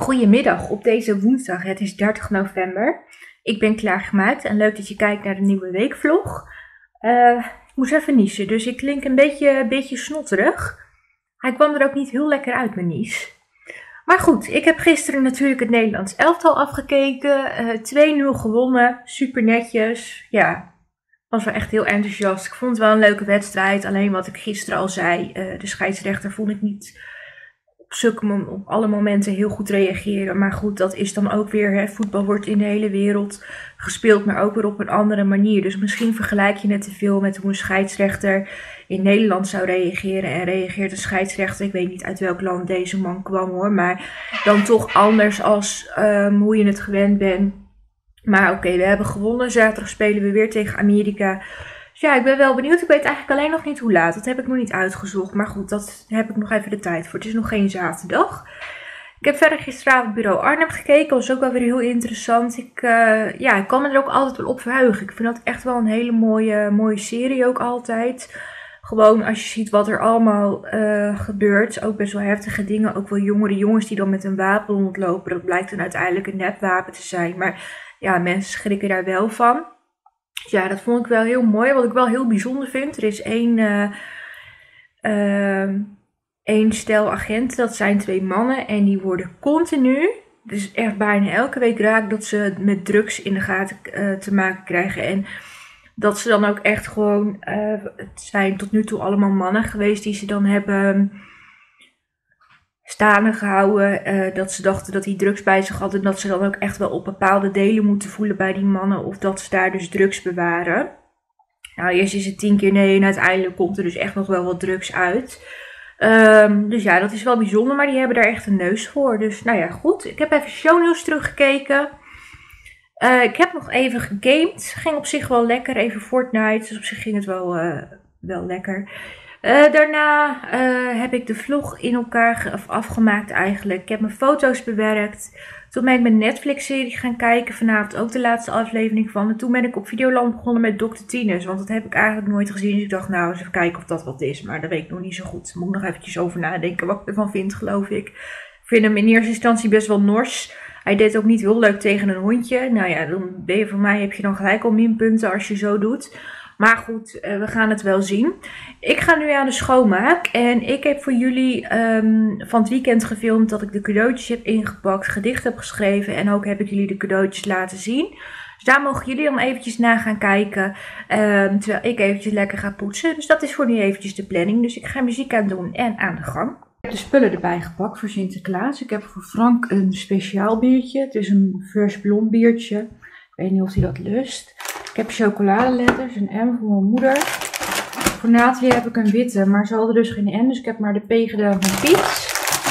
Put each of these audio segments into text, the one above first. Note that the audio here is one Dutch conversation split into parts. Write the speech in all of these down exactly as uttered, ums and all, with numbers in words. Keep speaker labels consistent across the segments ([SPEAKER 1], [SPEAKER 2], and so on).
[SPEAKER 1] Goedemiddag op deze woensdag, het is dertig november. Ik ben klaargemaakt en leuk dat je kijkt naar de nieuwe weekvlog. Uh, ik moest even niezen, dus ik klink een beetje, een beetje snotterig. Hij kwam er ook niet heel lekker uit, mijn nies. Maar goed, ik heb gisteren natuurlijk het Nederlands elftal afgekeken. Uh, twee nul gewonnen, super netjes. Ja, was wel echt heel enthousiast. Ik vond het wel een leuke wedstrijd. Alleen wat ik gisteren al zei, uh, de scheidsrechter vond ik niet op, zulke, op alle momenten heel goed reageren. Maar goed, dat is dan ook weer, hè, voetbal wordt in de hele wereld gespeeld, maar ook weer op een andere manier. Dus misschien vergelijk je het te veel met hoe een scheidsrechter in Nederland zou reageren. En reageert een scheidsrechter, ik weet niet uit welk land deze man kwam hoor, maar dan toch anders als um, hoe je het gewend bent. Maar oké, okay, we hebben gewonnen. Zaterdag spelen we weer tegen Amerika. Dus ja, ik ben wel benieuwd. Ik weet eigenlijk alleen nog niet hoe laat. Dat heb ik nog niet uitgezocht. Maar goed, dat heb ik nog even de tijd voor. Het is nog geen zaterdag. Ik heb verder gisteravond Bureau Arnhem gekeken. Dat was ook wel weer heel interessant. Ik, uh, ja, ik kan me er ook altijd wel op verheugen. Ik vind dat echt wel een hele mooie, mooie serie ook altijd. Gewoon als je ziet wat er allemaal uh, gebeurt. Ook best wel heftige dingen. Ook wel jongere jongens die dan met een wapen rondlopen. Dat blijkt dan uiteindelijk een nepwapen te zijn. Maar ja, mensen schrikken daar wel van. Dus ja, dat vond ik wel heel mooi. Wat ik wel heel bijzonder vind. Er is één, uh, uh, één stel agenten. Dat zijn twee mannen. En die worden continu, dus echt bijna elke week raak, dat ze met drugs in de gaten uh, te maken krijgen. En dat ze dan ook echt gewoon, uh, het zijn tot nu toe allemaal mannen geweest die ze dan hebben staande gehouden. Uh, dat ze dachten dat die drugs bij zich hadden. En dat ze dan ook echt wel op bepaalde delen moeten voelen bij die mannen. Of dat ze daar dus drugs bewaren. Nou, eerst is het tien keer nee en uiteindelijk komt er dus echt nog wel wat drugs uit. Um, dus ja, dat is wel bijzonder. Maar die hebben daar echt een neus voor. Dus nou ja, goed. Ik heb even shownieuws teruggekeken. Uh, ik heb nog even gegamed. Ging op zich wel lekker. Even Fortnite. Dus op zich ging het wel, uh, wel lekker. Uh, daarna uh, heb ik de vlog in elkaar of afgemaakt eigenlijk. Ik heb mijn foto's bewerkt. Toen ben ik mijn Netflix-serie gaan kijken. Vanavond ook de laatste aflevering van. En toen ben ik op Videoland begonnen met dokter Tinus. Want dat heb ik eigenlijk nooit gezien. Dus ik dacht, nou, eens even kijken of dat wat is. Maar dat weet ik nog niet zo goed. Moet ik nog eventjes over nadenken wat ik ervan vind, geloof ik. Ik vind hem in eerste instantie best wel nors. Hij deed ook niet heel leuk tegen een hondje. Nou ja, dan ben je voor mij, heb je dan gelijk al minpunten als je zo doet. Maar goed, uh, we gaan het wel zien. Ik ga nu aan de schoonmaak. En ik heb voor jullie um, van het weekend gefilmd dat ik de cadeautjes heb ingepakt, gedicht heb geschreven. En ook heb ik jullie de cadeautjes laten zien. Dus daar mogen jullie dan eventjes naar gaan kijken. Um, terwijl ik eventjes lekker ga poetsen. Dus dat is voor nu eventjes de planning. Dus ik ga muziek aan doen en aan de gang. Ik heb de spullen erbij gepakt voor Sinterklaas. Ik heb voor Frank een speciaal biertje. Het is een vers blond biertje. Ik weet niet of hij dat lust. Ik heb chocoladeletters, een M voor mijn moeder. Voor Nathalie heb ik een witte, maar ze hadden dus geen N. Dus ik heb maar de P gedaan van Piet.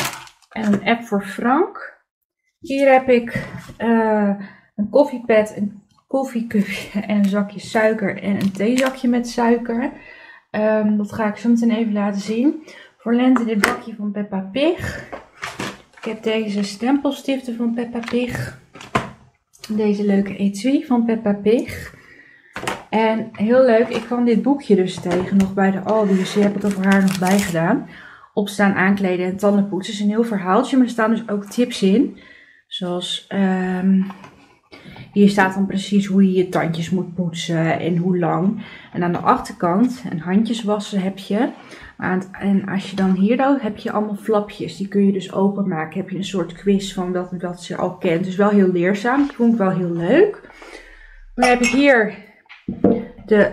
[SPEAKER 1] En een app voor Frank. Hier heb ik uh, een koffiepad, een koffiecupje en een zakje suiker en een theezakje met suiker. Um, dat ga ik zo meteen even laten zien. Voor Lente dit bakje van Peppa Pig. Ik heb deze stempelstiften van Peppa Pig. Deze leuke etui van Peppa Pig. En heel leuk, ik kwam dit boekje dus tegen nog bij de Aldi. Dus die heb ik er voor haar nog bij gedaan. Opstaan, aankleden en tandenpoetsen. Het is een heel verhaaltje, maar er staan dus ook tips in. Zoals, um, hier staat dan precies hoe je je tandjes moet poetsen en hoe lang. En aan de achterkant, een handjes wassen heb je. En als je dan hier doet, heb je allemaal flapjes. Die kun je dus openmaken. Heb je een soort quiz van dat, dat ze al kent. Dus wel heel leerzaam. Die vond ik wel heel leuk. Dan heb ik hier de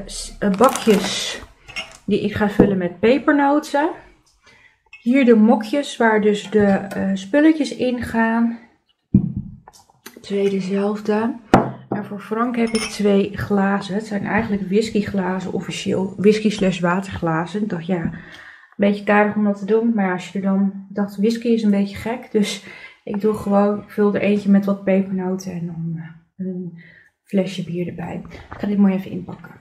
[SPEAKER 1] bakjes die ik ga vullen met pepernoten. Hier de mokjes waar dus de uh, spulletjes in gaan. Twee dezelfde. En voor Frank heb ik twee glazen. Het zijn eigenlijk whiskyglazen, officieel whisky slash waterglazen. Ik dacht ja, een beetje karig om dat te doen. Maar als je er dan dacht, whisky is een beetje gek. Dus ik doe gewoon, ik vul er eentje met wat pepernoten en dan uh, een flesje bier erbij. Ik ga dit mooi even inpakken.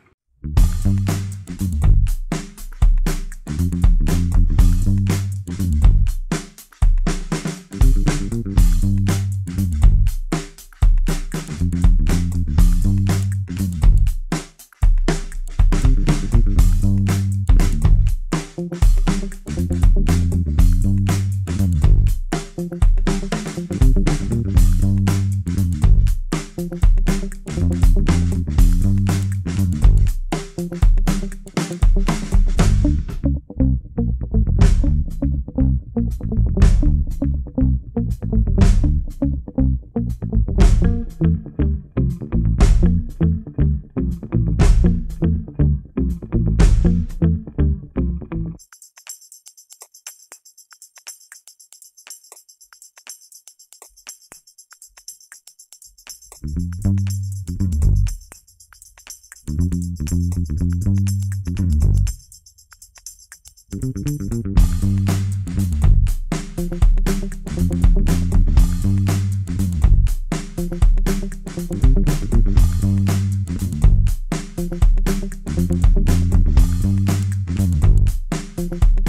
[SPEAKER 1] Thank you.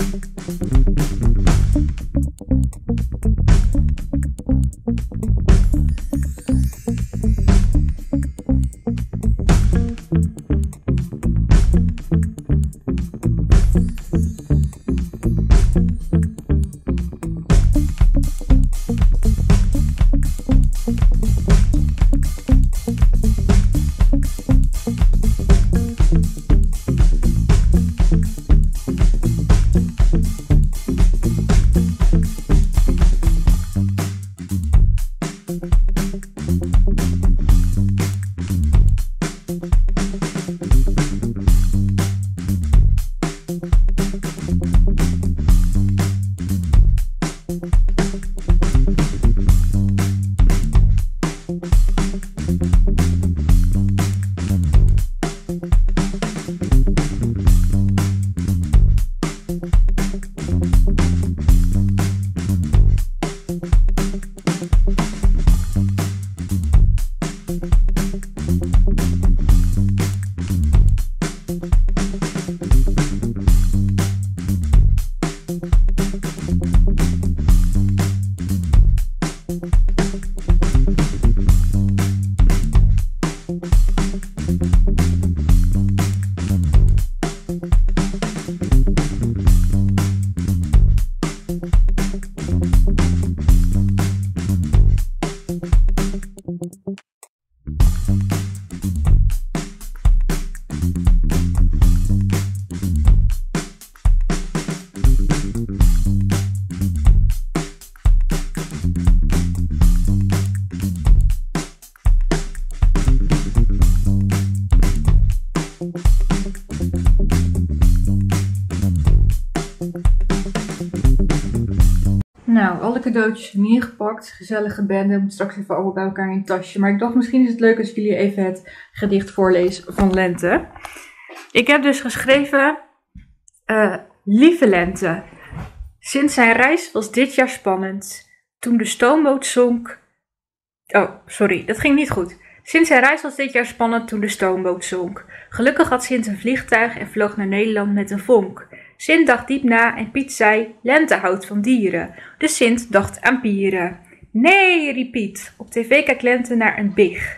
[SPEAKER 1] Nou, alle cadeautjes zijn ingepakt. Gezellige bende. Ik moet straks even allemaal bij elkaar in een tasje. Maar ik dacht, misschien is het leuk als ik jullie even het gedicht voorlees van Lente. Ik heb dus geschreven... Uh, lieve Lente. Sinds zijn reis was dit jaar spannend. Toen de stoomboot zonk... Oh, sorry, dat ging niet goed. Sinds zijn reis was dit jaar spannend toen de stoomboot zonk. Gelukkig had Sint een vliegtuig en vloog naar Nederland met een vonk. Sint dacht diep na en Piet zei, Lente houdt van dieren. Dus Sint dacht aan pieren. Nee, riep Piet. Op tv kijkt Lente naar een big.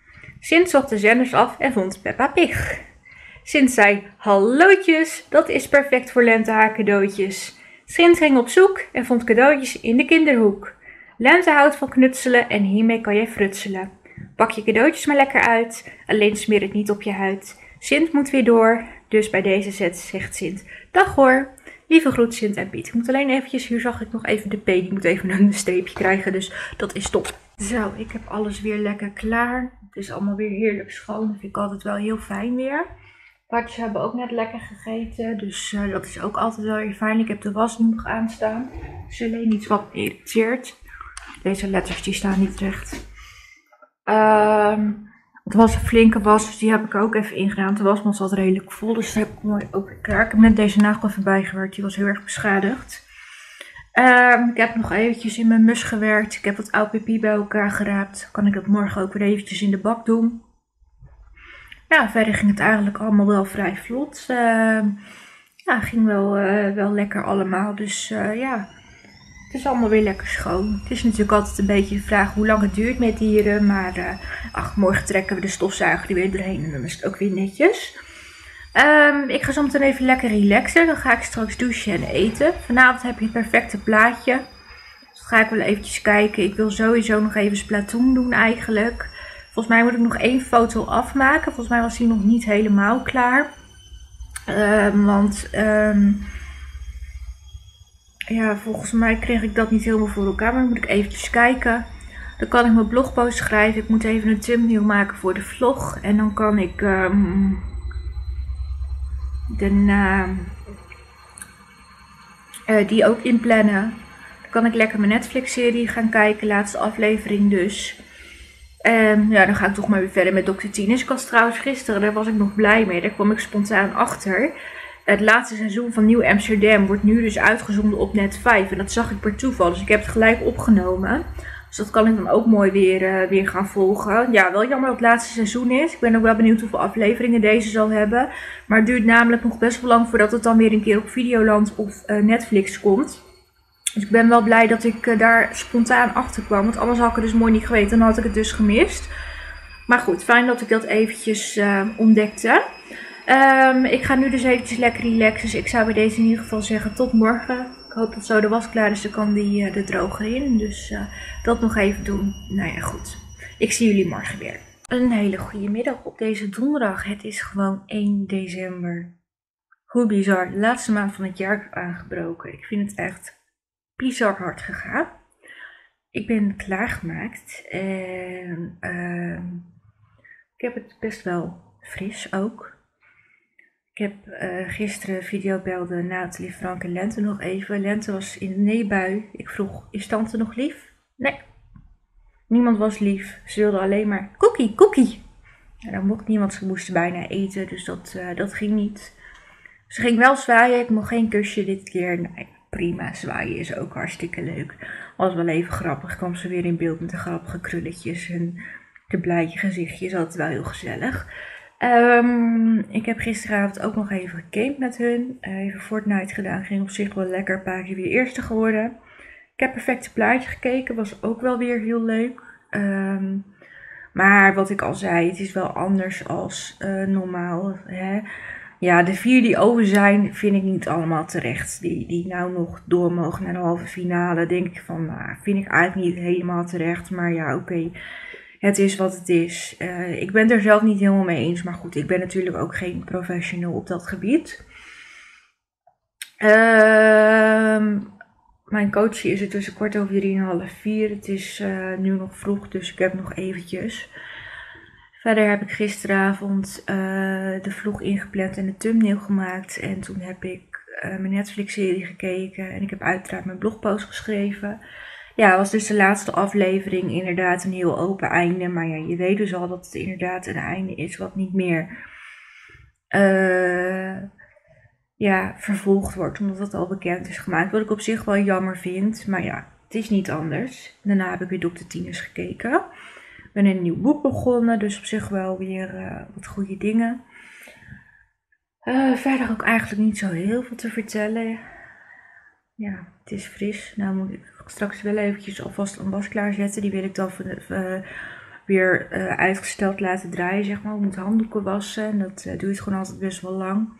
[SPEAKER 1] Sint zocht de zenders af en vond Peppa Pig. Sint zei, hallootjes, dat is perfect voor Lente haar cadeautjes. Sint ging op zoek en vond cadeautjes in de kinderhoek. Lente houdt van knutselen en hiermee kan jij frutselen. Pak je cadeautjes maar lekker uit, alleen smeer het niet op je huid. Sint moet weer door, dus bij deze zet zegt Sint, dag hoor. Lieve groet Sint en Piet. Ik moet alleen eventjes, hier zag ik nog even de P, die moet even een streepje krijgen, dus dat is top. Zo, ik heb alles weer lekker klaar. Het is allemaal weer heerlijk schoon, dat vind ik altijd wel heel fijn weer. Paardjes hebben ook net lekker gegeten, dus uh, dat is ook altijd wel weer fijn. Ik heb de was nu nog aanstaan, dus alleen iets wat me irriteert. Deze letters die staan niet recht. Um, het was een flinke was, dus die heb ik ook even ingedaan. De wasmand zat redelijk vol, dus dat heb ik mooi ook weer klaar. Ik heb net deze nagel even bijgewerkt, die was heel erg beschadigd. Um, ik heb nog eventjes in mijn mus gewerkt. Ik heb wat oud papier bij elkaar geraapt. Kan ik dat morgen ook weer eventjes in de bak doen. Ja, verder ging het eigenlijk allemaal wel vrij vlot. Uh, ja, ging wel, uh, wel lekker allemaal. Dus uh, ja, het is allemaal weer lekker schoon. Het is natuurlijk altijd een beetje de vraag hoe lang het duurt met dieren. Maar uh, ach, morgen trekken we de stofzuiger er weer doorheen en dan is het ook weer netjes. Um, ik ga zo meteen even lekker relaxen. Dan ga ik straks douchen en eten. Vanavond heb je het perfecte plaatje. Dus dat ga ik wel eventjes kijken. Ik wil sowieso nog even Splatoon doen eigenlijk. Volgens mij moet ik nog één foto afmaken. Volgens mij was die nog niet helemaal klaar. Um, want um, ja, volgens mij kreeg ik dat niet helemaal voor elkaar. Maar dan moet ik eventjes kijken. Dan kan ik mijn blogpost schrijven. Ik moet even een thumbnail maken voor de vlog. En dan kan ik um, de naam uh, die ook inplannen. Dan kan ik lekker mijn Netflix serie gaan kijken. Laatste aflevering dus. Um, ja, dan ga ik toch maar weer verder met dokter Tinus. Ik was trouwens gisteren, daar was ik nog blij mee. Daar kwam ik spontaan achter. Het laatste seizoen van Nieuw Amsterdam wordt nu dus uitgezonden op Net vijf. En dat zag ik per toeval. Dus ik heb het gelijk opgenomen. Dus dat kan ik dan ook mooi weer, uh, weer gaan volgen. Ja, wel jammer dat het laatste seizoen is. Ik ben ook wel benieuwd hoeveel afleveringen deze zal hebben. Maar het duurt namelijk nog best wel lang voordat het dan weer een keer op Videoland of uh, Netflix komt. Dus ik ben wel blij dat ik uh, daar spontaan achter kwam. Want anders had ik het dus mooi niet geweten. Dan had ik het dus gemist. Maar goed, fijn dat ik dat eventjes uh, ontdekte. Um, ik ga nu dus eventjes lekker relaxen. Dus ik zou bij deze in ieder geval zeggen tot morgen. Ik hoop dat zo de was klaar is, dan kan die uh, de droger in. Dus uh, dat nog even doen. Nou ja, goed. Ik zie jullie morgen weer. Een hele goede middag op deze donderdag. Het is gewoon één december. Hoe bizar. De laatste maand van het jaar aangebroken. Ik vind het echt bizar hard gegaan. Ik ben klaargemaakt. En uh, ik heb het best wel fris ook. Ik heb uh, gisteren video belde Nathalie, Frank en Lente nog even. Lente was in de neebui. Ik vroeg, is tante nog lief? Nee. Niemand was lief. Ze wilde alleen maar cookie, cookie. En dan mocht niemand, ze moesten bijna eten. Dus dat, uh, dat ging niet. Ze ging wel zwaaien. Ik mocht geen kusje dit keer. Nee, prima. Zwaaien is ook hartstikke leuk. Was wel even grappig. Kwam ze weer in beeld met de grappige krulletjes. En de blijtje gezichtjes. Altijd wel heel gezellig. Um, ik heb gisteravond ook nog even gegamed met hun. Uh, even Fortnite gedaan. Ging op zich wel lekker. Een paar keer weer eerste geworden. Ik heb Perfecte Plaatje gekeken. Was ook wel weer heel leuk. Um, maar wat ik al zei. Het is wel anders als uh, normaal. Hè? Ja, de vier die over zijn vind ik niet allemaal terecht. Die, die nou nog door mogen naar de halve finale. Denk ik van, nou, vind ik eigenlijk niet helemaal terecht. Maar ja, oké. Okay. Het is wat het is. Uh, ik ben het er zelf niet helemaal mee eens. Maar goed, ik ben natuurlijk ook geen professional op dat gebied. Uh, mijn coachie is er tussen kwart over drie en half vier. Het is uh, nu nog vroeg, dus ik heb nog eventjes. Verder heb ik gisteravond uh, de vlog ingepland en de thumbnail gemaakt. En toen heb ik uh, mijn Netflix-serie gekeken. En ik heb uiteraard mijn blogpost geschreven. Ja, het was dus de laatste aflevering inderdaad een heel open einde. Maar ja, je weet dus al dat het inderdaad een einde is wat niet meer uh, ja, vervolgd wordt. Omdat het al bekend is gemaakt. Wat ik op zich wel jammer vind. Maar ja, het is niet anders. Daarna heb ik weer dokter Tinus gekeken. Ik ben een nieuw boek begonnen. Dus op zich wel weer uh, wat goede dingen. Uh, verder ook eigenlijk niet zo heel veel te vertellen. Ja, het is fris. Nou moet ik straks wel eventjes alvast een was klaarzetten. Die wil ik dan uh, weer uh, uitgesteld laten draaien, zeg maar. Ik moet handdoeken wassen. En dat uh, duurt gewoon altijd best wel lang.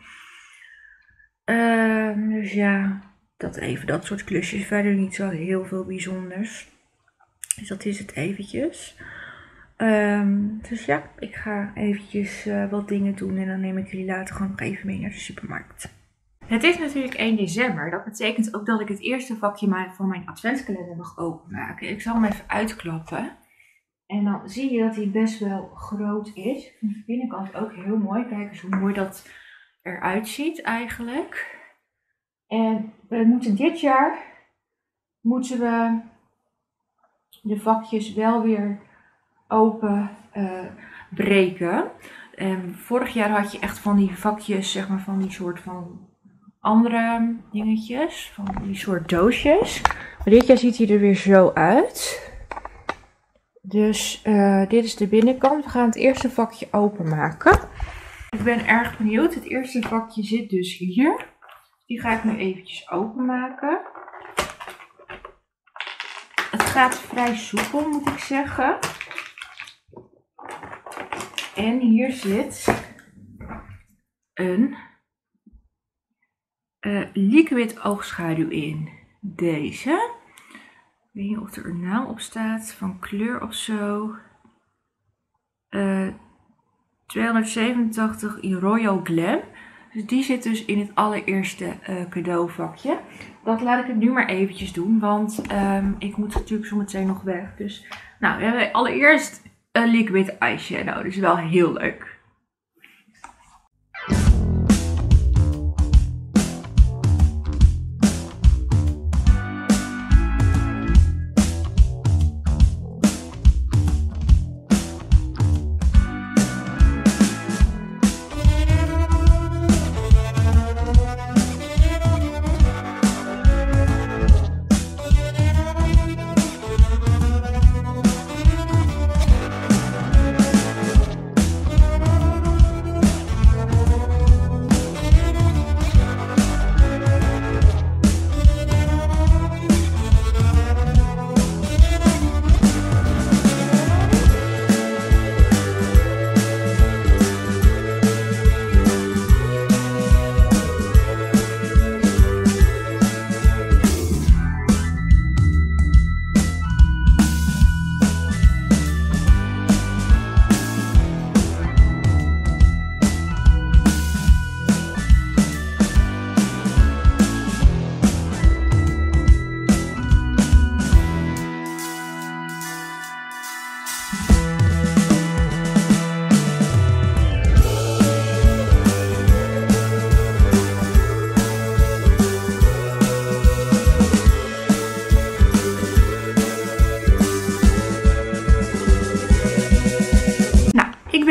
[SPEAKER 1] Uh, dus ja, dat even dat soort klusjes. Verder niet zo heel veel bijzonders. Dus dat is het eventjes. Um, dus ja, ik ga eventjes uh, wat dingen doen. En dan neem ik jullie later gewoon nog even mee naar de supermarkt. Het is natuurlijk één december. Dat betekent ook dat ik het eerste vakje van mijn adventskalender mag openmaken. Ik zal hem even uitklappen. En dan zie je dat hij best wel groot is. Ik vind de binnenkant ook heel mooi. Kijk eens hoe mooi dat eruit ziet eigenlijk. En we moeten dit jaar moeten we de vakjes wel weer open uh, breken. En vorig jaar had je echt van die vakjes, zeg maar van die soort van andere dingetjes, van die soort doosjes. Maar dit jaar ziet hij er weer zo uit. Dus uh, dit is de binnenkant. We gaan het eerste vakje openmaken. Ik ben erg benieuwd. Het eerste vakje zit dus hier. Die ga ik nu eventjes openmaken. Het gaat vrij soepel, moet ik zeggen. En hier zit een uh, liquid oogschaduw in. Deze. Ik weet niet of er een naam op staat, van kleur of zo. Uh, tweehonderdzevenentachtig in Royal Glam. Dus die zit dus in het allereerste uh, cadeauvakje. Dat laat ik het nu maar eventjes doen, want um, ik moet natuurlijk zo meteen nog weg. Dus nou, we hebben allereerst een liquid eyeshadow. Dus wel heel leuk.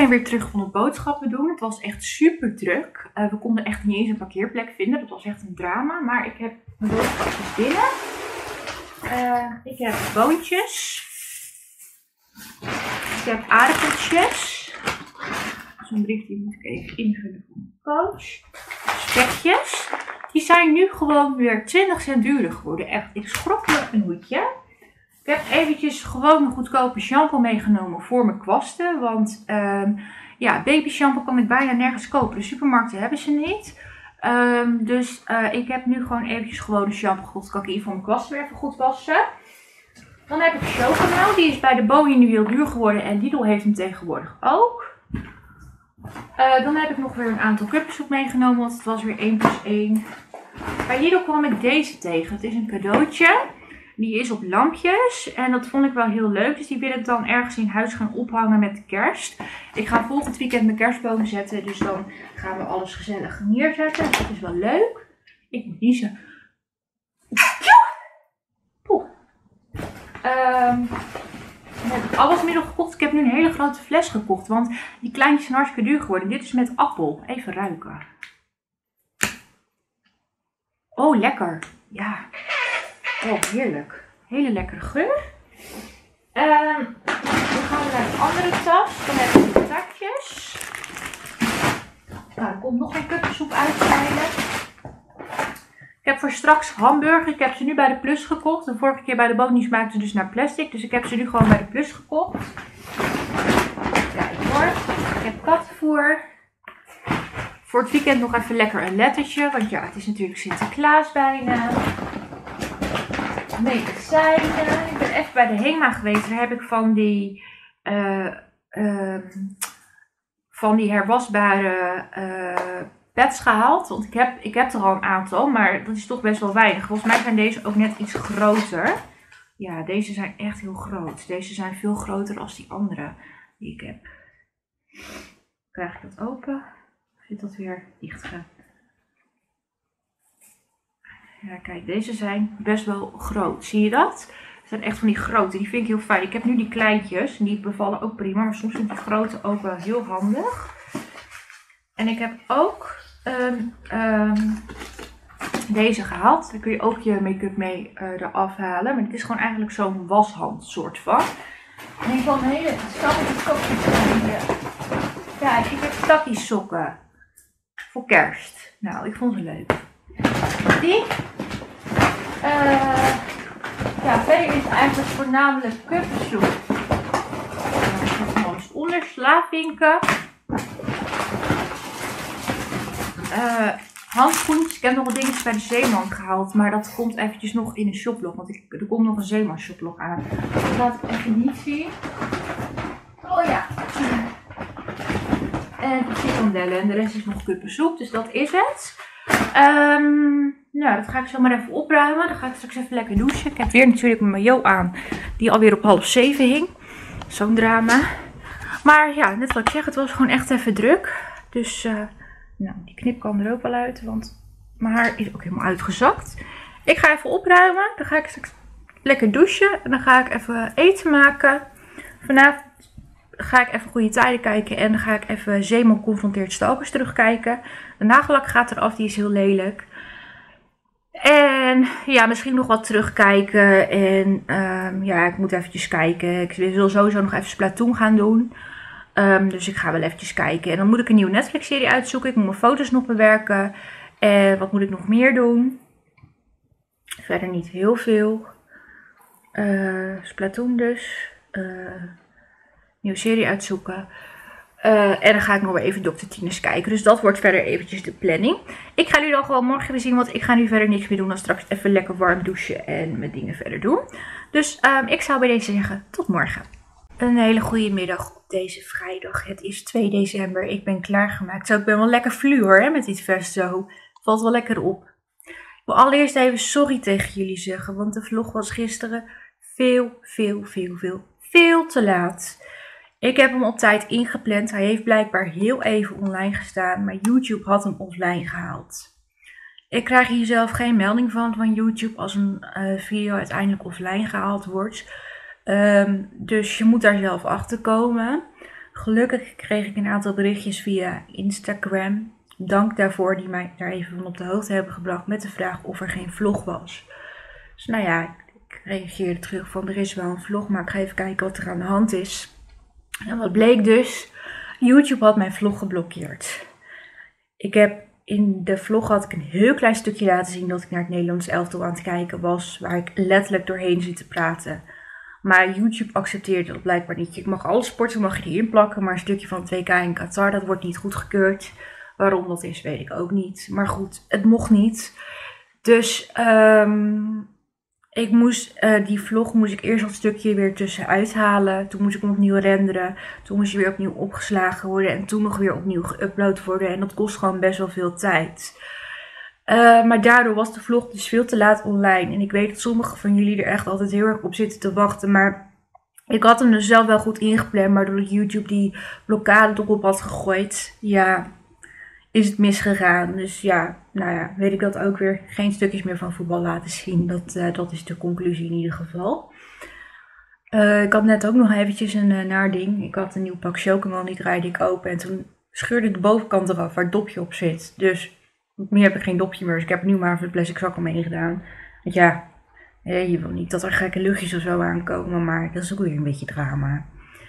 [SPEAKER 1] zijn weer terug van het boodschappen doen. Het was echt super druk. Uh, we konden echt niet eens een parkeerplek vinden. Dat was echt een drama. Maar ik heb mijn boodschapjes binnen. Uh, ik heb boontjes. Ik heb aardappeltjes. Zo'n brief die moet ik even invullen voor mijn coach. Spekjes. Die zijn nu gewoon weer twintig cent duurder geworden. Echt, ik schrok me een hoedje. Ik heb eventjes gewoon een goedkope shampoo meegenomen voor mijn kwasten. Want um, ja, baby shampoo kan ik bijna nergens kopen. De supermarkten hebben ze niet. Um, dus uh, ik heb nu gewoon eventjes gewone shampoo gekocht. Kan ik hier voor mijn kwasten weer even goed wassen. Dan heb ik chocomel. Die is bij de Bowie nu heel duur geworden. En Lidl heeft hem tegenwoordig ook. Uh, dan heb ik nog weer een aantal kuppensoep meegenomen. Want het was weer één plus één. Bij Lidl kwam ik deze tegen. Het is een cadeautje. Die is op lampjes en dat vond ik wel heel leuk. Dus die wil ik dan ergens in huis gaan ophangen met de kerst. Ik ga volgend weekend mijn kerstboom zetten. Dus dan gaan we alles gezellig neerzetten. Dus dat is wel leuk. Ik moet niezen. Poeh. Um, dan heb ik afwasmiddel gekocht. Ik heb nu een hele grote fles gekocht. Want die kleintjes zijn hartstikke duur geworden. Dit is met appel. Even ruiken. Oh, lekker. Ja. Oh, heerlijk. Hele lekkere geur. Um, dan gaan we naar de andere tas. Dan heb ik de takjes. Nou, er komt nog een kuppensoep uitzeilen. Ik heb voor straks hamburger. Ik heb ze nu bij de Plus gekocht. De vorige keer bij de Bonies maakten ze dus naar plastic. Dus ik heb ze nu gewoon bij de Plus gekocht. Kijk hoor. Ik heb kattenvoer. Voor het weekend nog even lekker een lettertje. Want ja, het is natuurlijk Sinterklaas bijna. Medicijnen. Ik ben even bij de HEMA geweest. Daar heb ik van die, uh, uh, van die herwasbare uh, pads gehaald. Want ik heb, ik heb er al een aantal, maar dat is toch best wel weinig. Volgens mij zijn deze ook net iets groter. Ja, deze zijn echt heel groot. Deze zijn veel groter dan die andere die ik heb. Krijg ik dat open? Of zit dat weer dicht gaan? Ja, kijk, deze zijn best wel groot. Zie je dat? Het zijn echt van die grote. Die vind ik heel fijn. Ik heb nu die kleintjes. Die bevallen ook prima. Maar soms vind ik die grote ook wel heel handig. En ik heb ook um, um, deze gehaald. Daar kun je ook je make-up mee uh, eraf halen. Maar het is gewoon eigenlijk zo'n washand soort van. En ik van hele stappige sokjes. Kijk, ik heb stakkie sokken. Voor kerst. Nou, ik vond ze leuk. Die. Uh, ja, verder is het eigenlijk voornamelijk kuppensoep. Uh, onder slaapwinken. Uh, handschoentjes. Ik heb nog wat dingetjes bij de Zeeman gehaald. Maar dat komt eventjes nog in een shoplog. Want ik, er komt nog een Zeeman shoplog aan. Dat laat ik even niet zien. Oh ja. En frikandellen. En de rest is nog kuppensoep. Dus dat is het. Um, nou, dat ga ik zo maar even opruimen. Dan ga ik straks even lekker douchen. Ik heb weer natuurlijk mijn maillot aan. Die alweer op half zeven hing. Zo'n drama. Maar ja, net wat ik zeg. Het was gewoon echt even druk. Dus, uh, nou, die knip kan er ook wel uit. Want mijn haar is ook helemaal uitgezakt. Ik ga even opruimen. Dan ga ik straks lekker douchen. En dan ga ik even eten maken. Vanavond ga ik even goede tijden kijken. En dan ga ik even Zeeman confronteert stalkers terugkijken. De nagellak gaat eraf. Die is heel lelijk. En ja, misschien nog wat terugkijken. En um, ja, ik moet eventjes kijken. Ik wil sowieso nog even Splatoon gaan doen. Um, dus ik ga wel eventjes kijken. En dan moet ik een nieuwe Netflix serie uitzoeken. Ik moet mijn foto's nog bewerken. En wat moet ik nog meer doen? Verder niet heel veel. Uh, Splatoon dus. Uh, nieuwe serie uitzoeken. Uh, en dan ga ik nog weer even dokter Tinus kijken. Dus dat wordt verder eventjes de planning. Ik ga jullie dan gewoon morgen weer zien. Want ik ga nu verder niks meer doen dan straks even lekker warm douchen en mijn dingen verder doen. Dus um, ik zou bij deze zeggen tot morgen. Een hele goede middag op deze vrijdag. Het is twee december. Ik ben klaargemaakt. Zo, ik ben wel lekker fluor hè, met dit vest zo. Valt wel lekker op. Ik wil allereerst even sorry tegen jullie zeggen. Want de vlog was gisteren veel, veel, veel, veel, veel te laat. Ik heb hem op tijd ingepland. Hij heeft blijkbaar heel even online gestaan. Maar YouTube had hem offline gehaald. Ik krijg hier zelf geen melding van van YouTube als een uh, video uiteindelijk offline gehaald wordt. Um, dus je moet daar zelf achter komen. Gelukkig kreeg ik een aantal berichtjes via Instagram. Dank daarvoor, die mij daar even van op de hoogte hebben gebracht met de vraag of er geen vlog was. Dus nou ja, ik reageerde terug van er is wel een vlog, maar ik ga even kijken wat er aan de hand is. En wat bleek dus, YouTube had mijn vlog geblokkeerd. Ik heb in de vlog had ik een heel klein stukje laten zien dat ik naar het Nederlands elftal aan het kijken was, waar ik letterlijk doorheen zit te praten. Maar YouTube accepteerde dat blijkbaar niet. Ik mag alle sporten mag je erin plakken, maar een stukje van het W K in Qatar, dat wordt niet goedgekeurd. Waarom dat is, weet ik ook niet. Maar goed, het mocht niet. Dus um, ik moest, uh, die vlog moest ik eerst een stukje weer tussenuit halen. Toen moest ik hem opnieuw renderen. Toen moest hij weer opnieuw opgeslagen worden. En toen nog weer opnieuw geüpload worden. En dat kost gewoon best wel veel tijd. Uh, maar daardoor was de vlog dus veel te laat online. En ik weet dat sommigen van jullie er echt altijd heel erg op zitten te wachten. Maar ik had hem dus zelf wel goed ingepland. Maar doordat YouTube die blokkade erop had gegooid, ja, is het misgegaan. Dus ja, nou ja, weet ik dat ook weer. Geen stukjes meer van voetbal laten zien. Dat, uh, dat is de conclusie in ieder geval. Uh, ik had net ook nog eventjes een uh, naar ding. Ik had een nieuw pak chocomel, die draaide ik open. En toen scheurde ik de bovenkant eraf waar het dopje op zit. Dus nu heb ik geen dopje meer. Dus ik heb er nu maar voor de plastic zak omheen gedaan. Want ja, je wil niet dat er gekke luchtjes of zo aankomen. Maar dat is ook weer een beetje drama.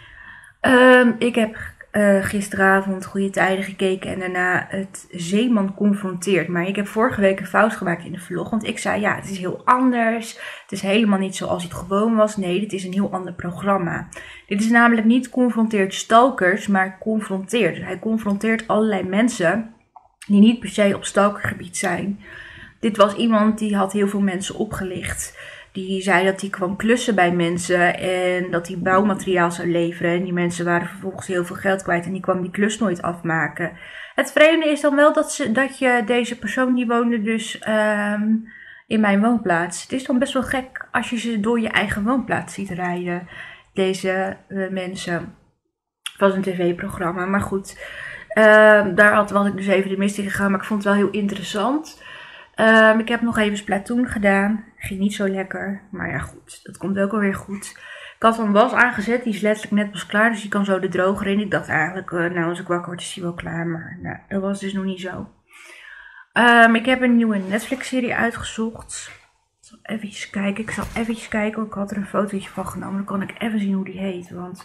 [SPEAKER 1] Um, ik heb uh, gisteravond Goede Tijden gekeken. En daarna het Zeeman confronteert. Maar ik heb vorige week een fout gemaakt in de vlog. Want ik zei ja, het is heel anders. Het is helemaal niet zoals het gewoon was. Nee, dit is een heel ander programma. Dit is namelijk niet confronteert stalkers, maar confronteert. Hij confronteert allerlei mensen die niet per se op stalkergebied zijn. Dit was iemand die had heel veel mensen opgelicht. Die zei dat hij kwam klussen bij mensen en dat hij bouwmateriaal zou leveren. En die mensen waren vervolgens heel veel geld kwijt en die kwam die klus nooit afmaken. Het vreemde is dan wel dat, ze, dat je deze persoon die woonde dus um, in mijn woonplaats. Het is dan best wel gek als je ze door je eigen woonplaats ziet rijden. Deze uh, mensen. Het was een tv-programma, maar goed. Uh, daar had, was ik dus even de mist in gegaan, maar ik vond het wel heel interessant. Um, ik heb nog even Splatoon gedaan. Ging niet zo lekker, maar ja goed, dat komt ook alweer goed. Ik had een was aangezet, die is letterlijk net pas klaar, dus die kan zo de droger in. Ik dacht eigenlijk, uh, nou als ik wakker word is die wel klaar, maar nou, dat was dus nog niet zo. Um, ik heb een nieuwe Netflix-serie uitgezocht. Ik zal even kijken, ik zal eventjes kijken, ik had er een fotootje van genomen, dan kan ik even zien hoe die heet, want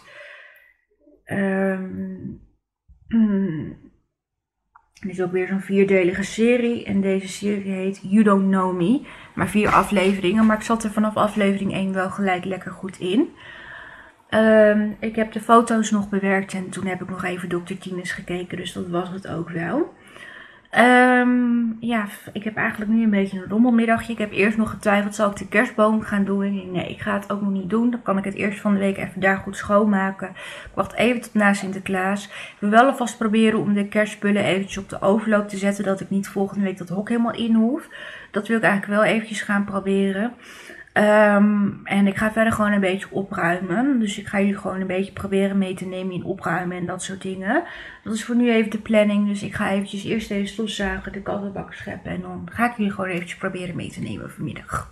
[SPEAKER 1] Um, Hmm. Dit is ook weer zo'n vierdelige serie. En deze serie heet You Don't Know Me. Maar vier afleveringen. Maar ik zat er vanaf aflevering één wel gelijk lekker goed in. Um, ik heb de foto's nog bewerkt. En toen heb ik nog even dokter Tines gekeken. Dus dat was het ook wel. Um, ja, ik heb eigenlijk nu een beetje een rommelmiddagje. Ik heb eerst nog getwijfeld, zal ik de kerstboom gaan doen? Nee, ik ga het ook nog niet doen. Dan kan ik het eerst van de week even daar goed schoonmaken. Ik wacht even tot na Sinterklaas. Ik wil wel alvast proberen om de kerstspullen eventjes op de overloop te zetten. Dat ik niet volgende week dat hok helemaal in hoef. Dat wil ik eigenlijk wel eventjes gaan proberen. Um, en ik ga verder gewoon een beetje opruimen. Dus ik ga jullie gewoon een beetje proberen mee te nemen in opruimen en dat soort dingen. Dat is voor nu even de planning. Dus ik ga eventjes eerst even stofzuigen, de kattenbak scheppen. En dan ga ik jullie gewoon eventjes proberen mee te nemen vanmiddag.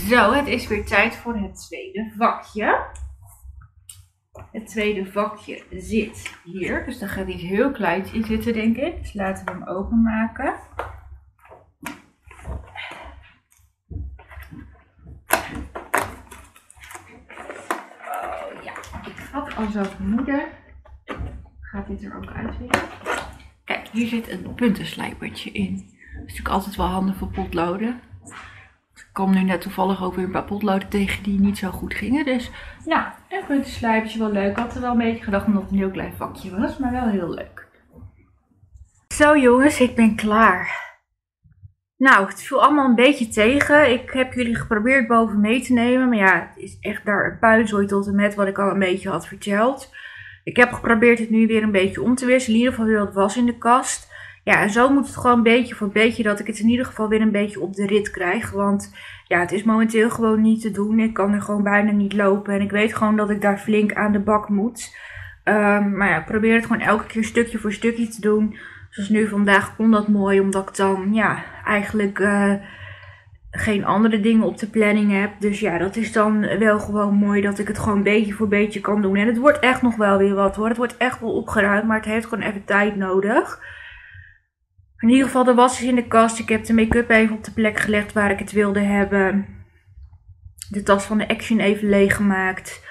[SPEAKER 1] Zo, het is weer tijd voor het tweede vakje. Het tweede vakje zit hier. Dus daar gaat iets heel kleins in zitten, denk ik. Dus laten we hem openmaken. Oh ja, ik had al zo vermoeden. Gaat dit er ook uit weer? Kijk, hier zit een puntenslijpertje in. Dat is natuurlijk altijd wel handig voor potloden. Ik kwam nu net toevallig ook weer een paar potloden tegen die niet zo goed gingen. Dus ja, een puntenslijpertje wel leuk. Ik had er wel een beetje gedacht omdat het een heel klein vakje was, maar wel heel leuk. Zo jongens, ik ben klaar. Nou, het viel allemaal een beetje tegen. Ik heb jullie geprobeerd boven mee te nemen. Maar ja, het is echt daar een puinzooi tot en met wat ik al een beetje had verteld. Ik heb geprobeerd het nu weer een beetje om te wisselen. In ieder geval weer wat was in de kast. Ja, en zo moet het gewoon beetje voor beetje dat ik het in ieder geval weer een beetje op de rit krijg. Want ja, het is momenteel gewoon niet te doen. Ik kan er gewoon bijna niet lopen. En ik weet gewoon dat ik daar flink aan de bak moet. Um, maar ja, ik probeer het gewoon elke keer stukje voor stukje te doen. Zoals nu vandaag kon dat mooi. Omdat ik dan ja, eigenlijk uh, geen andere dingen op de planning heb. Dus ja, dat is dan wel gewoon mooi dat ik het gewoon beetje voor beetje kan doen. En het wordt echt nog wel weer wat hoor. Het wordt echt wel opgeruimd. Maar het heeft gewoon even tijd nodig. In ieder geval, de was is in de kast. Ik heb de make-up even op de plek gelegd waar ik het wilde hebben. De tas van de Action even leeggemaakt.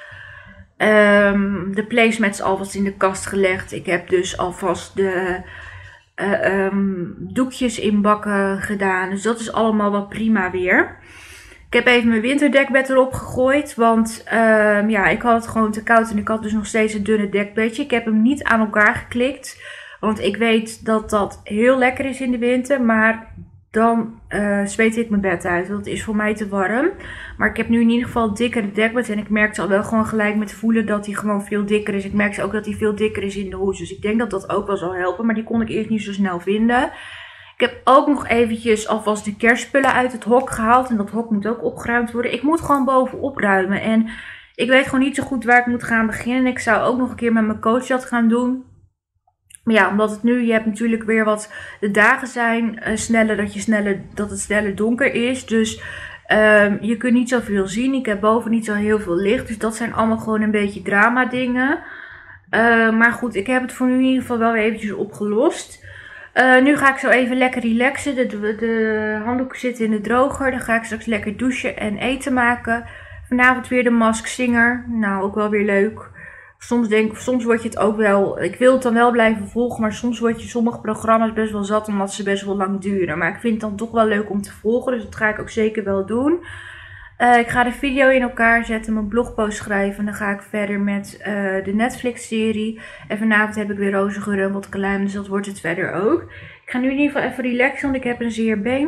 [SPEAKER 1] Um, de placemats alvast in de kast gelegd. Ik heb dus alvast de uh, um, doekjes in bakken gedaan. Dus dat is allemaal wel prima weer. Ik heb even mijn winterdekbed erop gegooid. Want um, ja, ik had het gewoon te koud en ik had dus nog steeds een dunne dekbedje. Ik heb hem niet aan elkaar geklikt. Want ik weet dat dat heel lekker is in de winter. Maar dan uh, zweet ik mijn bed uit. Want het is voor mij te warm. Maar ik heb nu in ieder geval een dikkere dekbed. En ik merkte al wel gewoon gelijk met voelen dat hij gewoon veel dikker is. Ik merkte ook dat hij veel dikker is in de hoes. Dus ik denk dat dat ook wel zal helpen. Maar die kon ik eerst niet zo snel vinden. Ik heb ook nog eventjes alvast de kerstspullen uit het hok gehaald. En dat hok moet ook opgeruimd worden. Ik moet gewoon boven opruimen. En ik weet gewoon niet zo goed waar ik moet gaan beginnen. Ik zou ook nog een keer met mijn coach dat gaan doen. Maar ja, omdat het nu, je hebt natuurlijk weer wat, de dagen zijn uh, sneller, dat, je sneller, dat het sneller donker is. Dus um, je kunt niet zoveel zien. Ik heb boven niet zo heel veel licht. Dus dat zijn allemaal gewoon een beetje drama dingen. Uh, maar goed, ik heb het voor nu in ieder geval wel weer eventjes opgelost. Uh, nu ga ik zo even lekker relaxen. De, de, de handdoeken zitten in de droger. Dan ga ik straks lekker douchen en eten maken. Vanavond weer de Mask Singer. Nou, ook wel weer leuk. Soms denk soms word je het ook wel, ik wil het dan wel blijven volgen, maar soms word je sommige programma's best wel zat omdat ze best wel lang duren. Maar ik vind het dan toch wel leuk om te volgen, dus dat ga ik ook zeker wel doen. Uh, ik ga de video in elkaar zetten, mijn blogpost schrijven en dan ga ik verder met uh, de Netflix serie. En vanavond heb ik weer roze gerumpeld kaluim, dus dat wordt het verder ook. Ik ga nu in ieder geval even relaxen, want ik heb een zeer been.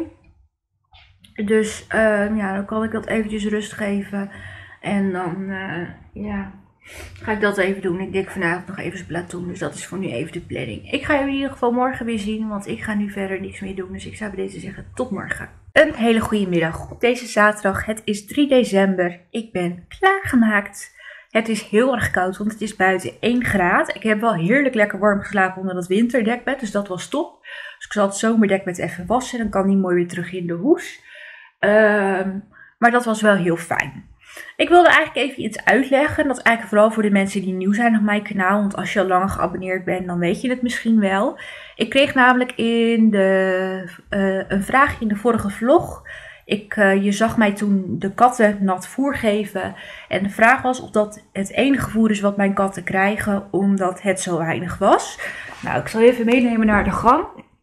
[SPEAKER 1] Dus uh, ja, dan kan ik dat eventjes rust geven en dan uh, ja... ga ik dat even doen. Ik denk vanavond nog even Splatoon. Dus dat is voor nu even de planning. Ik ga jullie in ieder geval morgen weer zien. Want ik ga nu verder niks meer doen. Dus ik zou bij deze zeggen tot morgen. Een hele goede middag op deze zaterdag. Het is drie december. Ik ben klaargemaakt. Het is heel erg koud. Want het is buiten één graad. Ik heb wel heerlijk lekker warm geslapen onder dat winterdekbed. Dus dat was top. Dus ik zal het zomerdekbed even wassen. Dan kan die mooi weer terug in de hoes. Um, maar dat was wel heel fijn. Ik wilde eigenlijk even iets uitleggen. Dat is eigenlijk vooral voor de mensen die nieuw zijn op mijn kanaal. Want als je al langer geabonneerd bent, dan weet je het misschien wel. Ik kreeg namelijk in de, uh, een vraag in de vorige vlog. Ik, uh, je zag mij toen de katten nat voer geven. En de vraag was of dat het enige voer is wat mijn katten krijgen. Omdat het zo weinig was. Nou, ik zal je even meenemen naar de gang.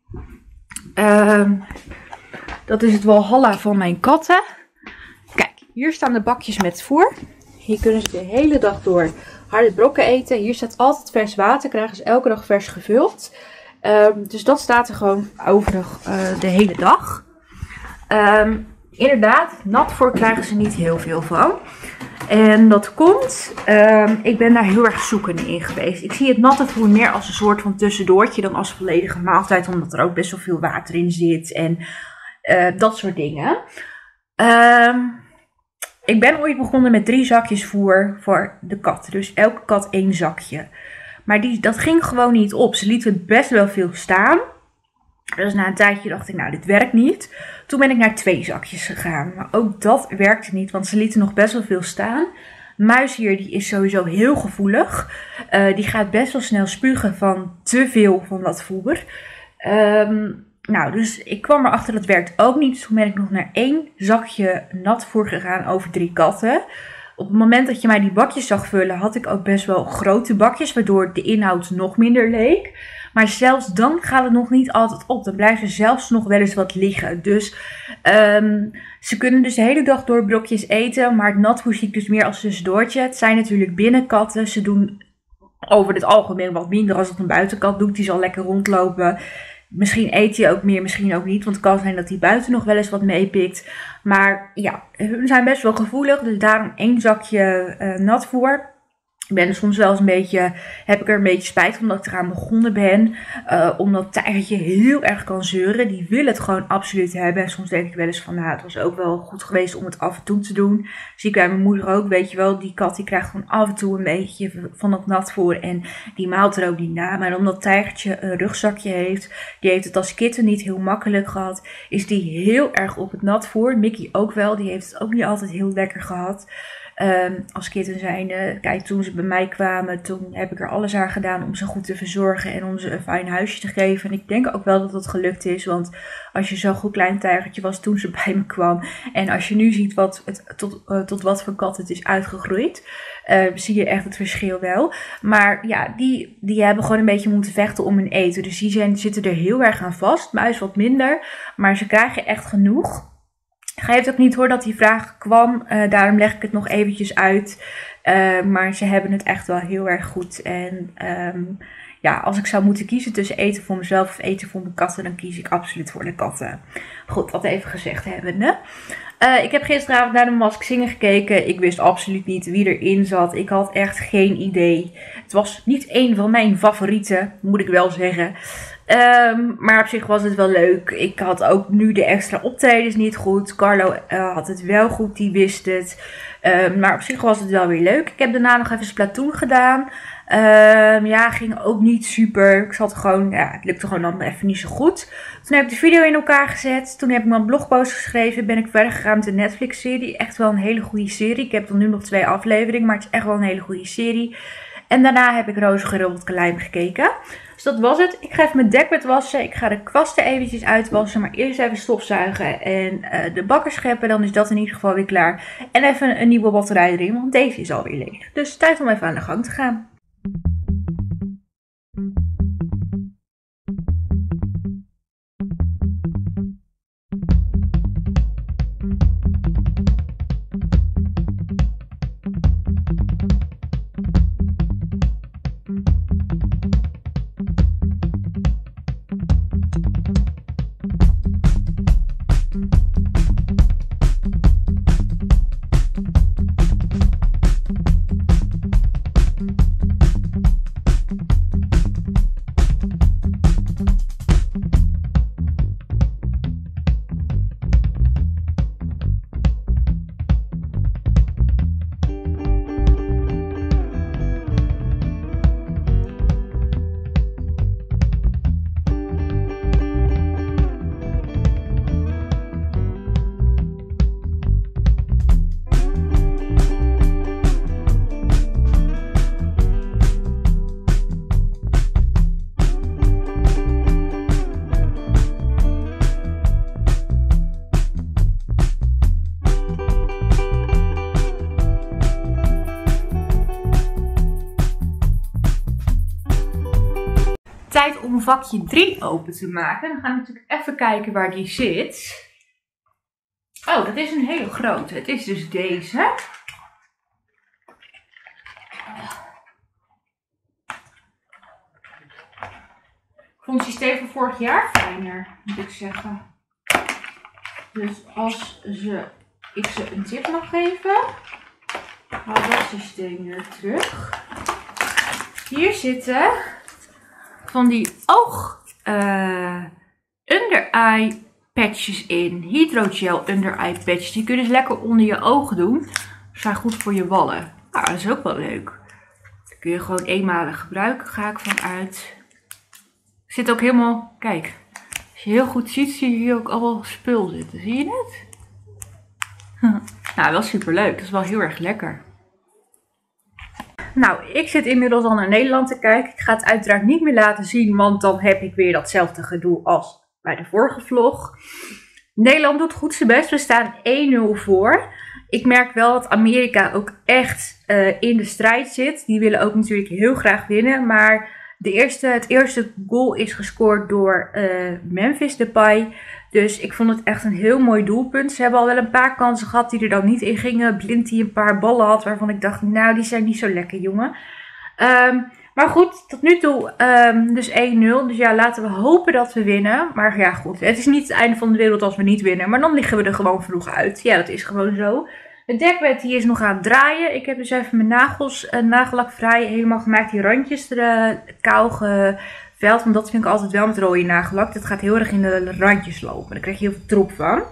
[SPEAKER 1] Uh, dat is het Walhalla van mijn katten. Hier staan de bakjes met voer. Hier kunnen ze de hele dag door harde brokken eten. Hier staat altijd vers water. Krijgen ze elke dag vers gevuld. Um, dus dat staat er gewoon overig uh, de hele dag. Um, inderdaad, nat voer krijgen ze niet heel veel van. En dat komt, um, ik ben daar heel erg zoekende in geweest. Ik zie het natte voer meer als een soort van tussendoortje dan als volledige maaltijd. Omdat er ook best wel veel water in zit en uh, dat soort dingen. Um, Ik ben ooit begonnen met drie zakjes voer voor de kat. Dus elke kat één zakje. Maar die, dat ging gewoon niet op. Ze lieten best wel veel staan. Dus na een tijdje dacht ik, nou dit werkt niet. Toen ben ik naar twee zakjes gegaan. Maar ook dat werkte niet, want ze lieten nog best wel veel staan. Muis hier, die is sowieso heel gevoelig. Uh, die gaat best wel snel spugen van te veel van dat voer. Um, nou, dus ik kwam erachter dat werkt ook niet. Dus toen ben ik nog naar één zakje natvoer gegaan over drie katten. Op het moment dat je mij die bakjes zag vullen, had ik ook best wel grote bakjes, waardoor de inhoud nog minder leek. Maar zelfs dan gaat het nog niet altijd op. Dan blijft er zelfs nog wel eens wat liggen. Dus um, ze kunnen dus de hele dag door brokjes eten. Maar het natvoer zie ik dus meer als tussendoortje. Het zijn natuurlijk binnenkatten. Ze doen over het algemeen wat minder als het een buitenkat doet. Die zal lekker rondlopen. Misschien eet hij ook meer, misschien ook niet. Want het kan zijn dat hij buiten nog wel eens wat meepikt. Maar ja, hun zijn best wel gevoelig. Dus daarom één zakje uh, natvoer. Ik ben er soms wel eens een beetje, heb ik er een beetje spijt van dat ik eraan begonnen ben. Uh, omdat Tijgertje heel erg kan zeuren. Die wil het gewoon absoluut hebben. En soms denk ik wel eens van, nou, het was ook wel goed geweest om het af en toe te doen. Zie ik bij mijn moeder ook, weet je wel. Die kat die krijgt gewoon af en toe een beetje van dat natvoer. En die maalt er ook niet na. Maar omdat Tijgertje een rugzakje heeft, die heeft het als kitten niet heel makkelijk gehad. Is die heel erg op het natvoer. Mickey ook wel, die heeft het ook niet altijd heel lekker gehad. Um, als kitten zijnde, kijk, toen ze bij mij kwamen, toen heb ik er alles aan gedaan om ze goed te verzorgen en om ze een fijn huisje te geven. En ik denk ook wel dat dat gelukt is, want als je zo'n goed klein tijgertje was toen ze bij me kwam en als je nu ziet wat het, tot, uh, tot wat voor kat het is uitgegroeid, uh, zie je echt het verschil wel. Maar ja, die, die hebben gewoon een beetje moeten vechten om hun eten, dus die zijn, zitten er heel erg aan vast. Muis wat minder, maar ze krijgen echt genoeg. Geeft ook niet hoor dat die vraag kwam, uh, daarom leg ik het nog eventjes uit. Uh, maar ze hebben het echt wel heel erg goed. En um, ja, als ik zou moeten kiezen tussen eten voor mezelf of eten voor mijn katten, dan kies ik absoluut voor de katten. Goed, wat even gezegd hebbende. Uh, ik heb gisteravond naar de Mask Singer gekeken. Ik wist absoluut niet wie erin zat. Ik had echt geen idee. Het was niet een van mijn favorieten, moet ik wel zeggen. Um, maar op zich was het wel leuk. Ik had ook nu de extra optredens niet goed. Carlo uh, had het wel goed, die wist het. Um, maar op zich was het wel weer leuk. Ik heb daarna nog even Splatoon gedaan. Um, ja, ging ook niet super. Ik zat gewoon, ja, het lukte gewoon allemaal even niet zo goed. Toen heb ik de video in elkaar gezet. Toen heb ik mijn blogpost geschreven. Ben ik verder gegaan met de Netflix-serie. Echt wel een hele goede serie. Ik heb dan nu nog twee afleveringen, maar het is echt wel een hele goede serie. En daarna heb ik Roze Gerold Klijm gekeken. Dus dat was het. Ik ga even mijn dekbed wassen. Ik ga de kwasten eventjes uitwassen. Maar eerst even stofzuigen en uh, de bakker scheppen. Dan is dat in ieder geval weer klaar. En even een nieuwe batterij erin, want deze is alweer leeg. Dus tijd om even aan de gang te gaan. Tijd om vakje drie open te maken. Dan gaan we natuurlijk even kijken waar die zit. Oh, dat is een hele grote. Het is dus deze. Ik vond het systeem van vorig jaar fijner, moet ik zeggen. Dus als ze, ik ze een tip mag geven, haal dat systeem weer terug. Hier zitten van die oog uh, under eye patches in. Hydrogel under eye patches. Die kun je dus lekker onder je ogen doen. Die zijn goed voor je wallen. Nou, dat is ook wel leuk. Dat kun je gewoon eenmalig gebruiken, ga ik van uit. Zit ook helemaal, kijk. Als je heel goed ziet, zie je hier ook allemaal spul zitten. Zie je het? Nou, wel super leuk. Dat is wel heel erg lekker. Nou, ik zit inmiddels al naar Nederland te kijken. Ik ga het uiteraard niet meer laten zien, want dan heb ik weer datzelfde gedoe als bij de vorige vlog. Nederland doet goed zijn best. We staan één nul voor. Ik merk wel dat Amerika ook echt uh, in de strijd zit. Die willen ook natuurlijk heel graag winnen. Maar de eerste, het eerste goal is gescoord door uh, Memphis Depay. Dus ik vond het echt een heel mooi doelpunt. Ze hebben al wel een paar kansen gehad die er dan niet in gingen. Blind die een paar ballen had waarvan ik dacht, nou die zijn niet zo lekker jongen. Um, maar goed, tot nu toe um, dus één nul. Dus ja, laten we hopen dat we winnen. Maar ja goed, het is niet het einde van de wereld als we niet winnen. Maar dan liggen we er gewoon vroeg uit. Ja, dat is gewoon zo. Het dekbed die is nog aan het draaien. Ik heb dus even mijn nagels, uh, nagellak vrij helemaal gemaakt. Die randjes er uh, kaal geveld. Want dat vind ik altijd wel met rode nagellak. Dat gaat heel erg in de randjes lopen. Daar krijg je heel veel troep van.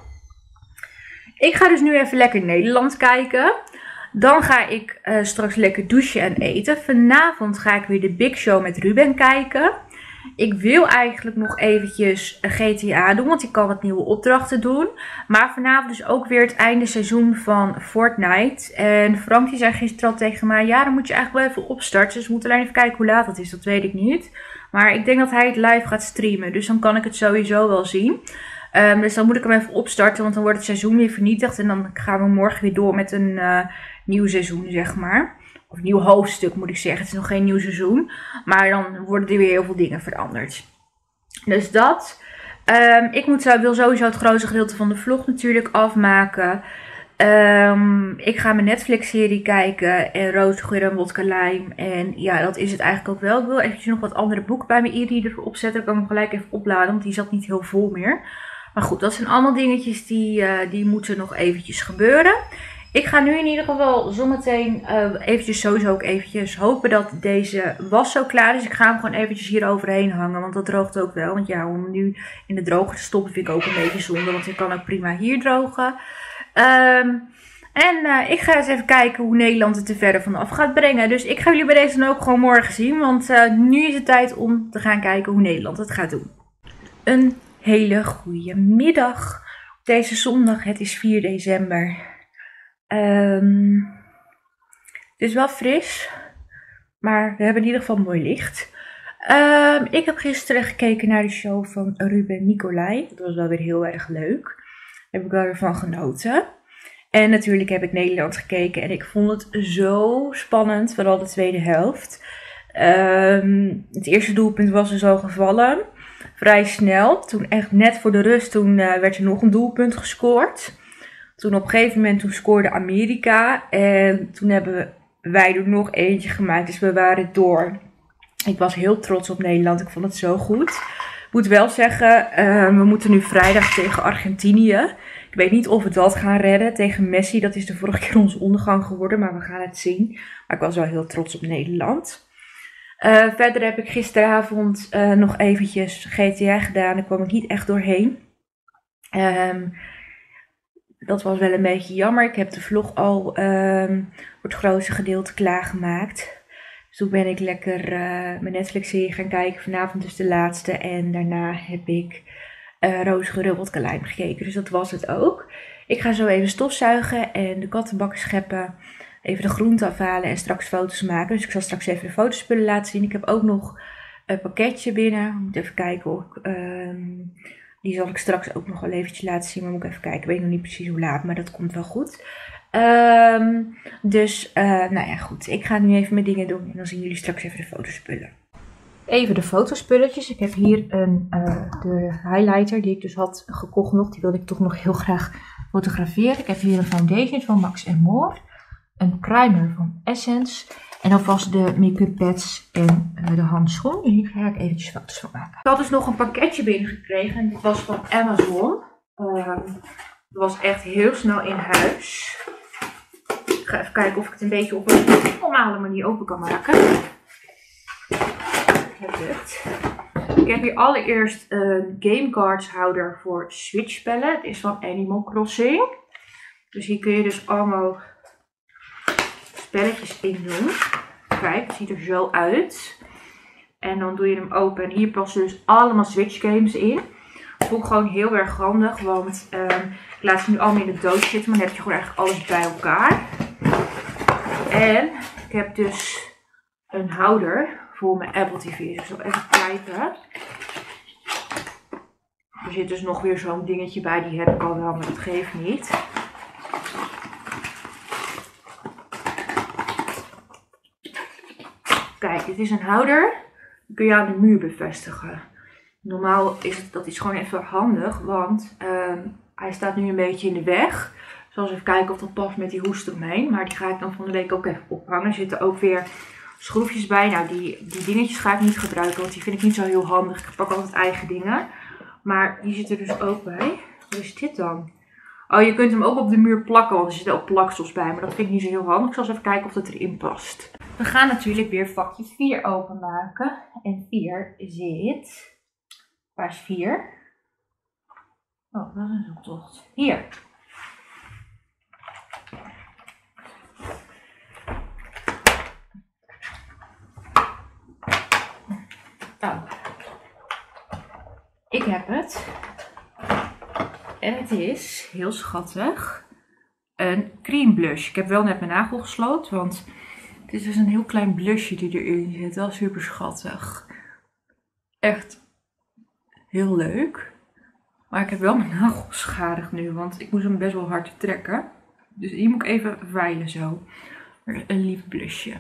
[SPEAKER 1] Ik ga dus nu even lekker Nederland kijken. Dan ga ik uh, straks lekker douchen en eten. Vanavond ga ik weer de Big Show met Ruben kijken. Ik wil eigenlijk nog eventjes G T A doen, want ik kan wat nieuwe opdrachten doen. Maar vanavond is ook weer het einde seizoen van Fortnite. En Frank die zei gisteren al tegen mij, ja dan moet je eigenlijk wel even opstarten. Dus we moeten alleen even kijken hoe laat het is, dat weet ik niet. Maar ik denk dat hij het live gaat streamen, dus dan kan ik het sowieso wel zien. Um, dus dan moet ik hem even opstarten, want dan wordt het seizoen weer vernietigd. En dan gaan we morgen weer door met een uh, nieuw seizoen, zeg maar. Of nieuw hoofdstuk moet ik zeggen. Het is nog geen nieuw seizoen. Maar dan worden er weer heel veel dingen veranderd. Dus dat. Um, ik moet, wil sowieso het grootste gedeelte van de vlog natuurlijk afmaken. Um, ik ga mijn Netflix serie kijken. En Roze Geur en Wodka Lime. En ja, dat is het eigenlijk ook wel. Ik wil eventjes nog wat andere boeken bij mijn e-reader opzetten. Dan kan ik hem gelijk even opladen. Want die zat niet heel vol meer. Maar goed, dat zijn allemaal dingetjes die, uh, die moeten nog eventjes gebeuren. Ik ga nu in ieder geval zometeen uh, eventjes sowieso ook eventjes hopen dat deze was zo klaar is. Ik ga hem gewoon eventjes hier overheen hangen, want dat droogt ook wel. Want ja, om hem nu in de droger te stoppen vind ik ook een beetje zonde, want hij kan ook prima hier drogen. Um, en uh, ik ga eens even kijken hoe Nederland het er verder vanaf gaat brengen. Dus ik ga jullie bij deze dan ook gewoon morgen zien, want uh, nu is het tijd om te gaan kijken hoe Nederland het gaat doen. Een hele goede middag op deze zondag, het is vier december. Um, het is wel fris, maar we hebben in ieder geval mooi licht. Um, ik heb gisteren gekeken naar de show van Ruben Nicolai. Dat was wel weer heel erg leuk. Daar heb ik wel weer van genoten. En natuurlijk heb ik Nederland gekeken en ik vond het zo spannend, vooral de tweede helft. Um, het eerste doelpunt was dus al gevallen, vrij snel. Toen echt net voor de rust, toen uh, werd er nog een doelpunt gescoord. Toen op een gegeven moment toen scoorde Amerika en toen hebben wij er nog eentje gemaakt. Dus we waren door. Ik was heel trots op Nederland. Ik vond het zo goed. Ik moet wel zeggen, uh, we moeten nu vrijdag tegen Argentinië. Ik weet niet of we dat gaan redden tegen Messi. Dat is de vorige keer onze ondergang geworden, maar we gaan het zien. Maar ik was wel heel trots op Nederland. Uh, verder heb ik gisteravond uh, nog eventjes G T A gedaan. Daar kwam ik niet echt doorheen. Um, Dat was wel een beetje jammer. Ik heb de vlog al um, voor het grootste gedeelte klaargemaakt. Dus toen ben ik lekker uh, mijn Netflix-serie gaan kijken. Vanavond dus de laatste. En daarna heb ik uh, Roze Geur en Wodka Lime gekeken. Dus dat was het ook. Ik ga zo even stofzuigen en de kattenbakken scheppen. Even de groenten afhalen en straks foto's maken. Dus ik zal straks even de fotospullen laten zien. Ik heb ook nog een pakketje binnen. Ik moet even kijken of ik... Um, Die zal ik straks ook nog wel eventjes laten zien. Maar moet ik even kijken. Ik weet nog niet precies hoe laat. Maar dat komt wel goed. Um, dus, uh, nou ja, goed. Ik ga nu even mijn dingen doen. En dan zien jullie straks even de fotospullen. Even de fotospulletjes. Ik heb hier een, uh, de highlighter die ik dus had gekocht nog. Die wilde ik toch nog heel graag fotograferen. Ik heb hier een foundation van Max and More. Een primer van Essence. En alvast de make-up pads en uh, de handschoen. En hier ga ik eventjes foto's van maken. Ik had dus nog een pakketje binnengekregen. En dit was van Amazon. Uh, dat was echt heel snel in huis. Ik ga even kijken of ik het een beetje op een normale manier open kan maken. Ik heb het. Ik heb hier allereerst een gamecards houder voor Switch spellen. Het is van Animal Crossing. Dus hier kun je dus allemaal spelletjes in doen. Kijk, het ziet er zo uit. En dan doe je hem open. En hier passen dus allemaal Switch games in. vond ik gewoon heel erg handig. Want um, ik laat ze nu allemaal in de doos zitten. Maar dan heb je gewoon eigenlijk alles bij elkaar. En ik heb dus een houder voor mijn Apple T V. Dus ik zal even kijken. Er zit dus nog weer zo'n dingetje bij. Die heb ik al wel, maar dat geeft niet. Kijk, dit is een houder. Die kun je aan de muur bevestigen. Normaal is het, dat is gewoon even handig. Want um, hij staat nu een beetje in de weg. Ik zal eens even kijken of dat past met die hoest eromheen. Maar die ga ik dan van de week ook even ophangen. Er zitten ook weer schroefjes bij. Nou, die, die dingetjes ga ik niet gebruiken. Want die vind ik niet zo heel handig. Ik pak altijd eigen dingen. Maar die zit er dus ook bij. Wat is dit dan? Oh, je kunt hem ook op de muur plakken. Want er zitten ook plaksels bij. Maar dat vind ik niet zo heel handig. Ik zal eens even kijken of dat erin past. We gaan natuurlijk weer vakje vier openmaken. En vier zit... Waar is vier? Oh, dat is een zoektocht. Hier. Oh. Ik heb het. En het is, heel schattig, een cream blush. Ik heb wel net mijn nagel gesloot, want het is dus een heel klein blushje die erin zit. Wel super schattig. Echt heel leuk. Maar ik heb wel mijn nagel beschadigd nu, want ik moest hem best wel hard trekken. Dus hier moet ik even veilen zo. Een lief blushje.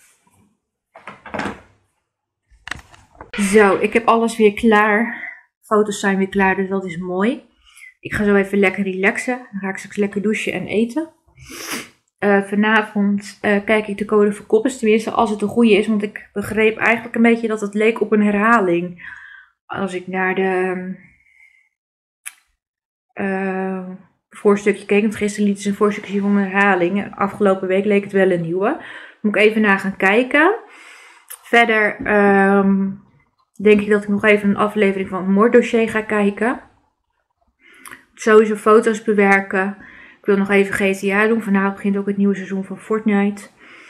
[SPEAKER 1] Zo, ik heb alles weer klaar. Foto's zijn weer klaar, dus dat is mooi. Ik ga zo even lekker relaxen. Dan ga ik straks lekker douchen en eten. Uh, vanavond uh, kijk ik de code voor koppers. Tenminste, als het een goede is. Want ik begreep eigenlijk een beetje dat het leek op een herhaling. Als ik naar de uh, voorstukje keek. Want gisteren lieten ze een voorstukje zien van een herhaling. Afgelopen week leek het wel een nieuwe. Moet ik even naar gaan kijken. Verder um, denk ik dat ik nog even een aflevering van het moorddossier ga kijken. Sowieso foto's bewerken. Ik wil nog even G T A doen. Vanavond begint ook het nieuwe seizoen van Fortnite.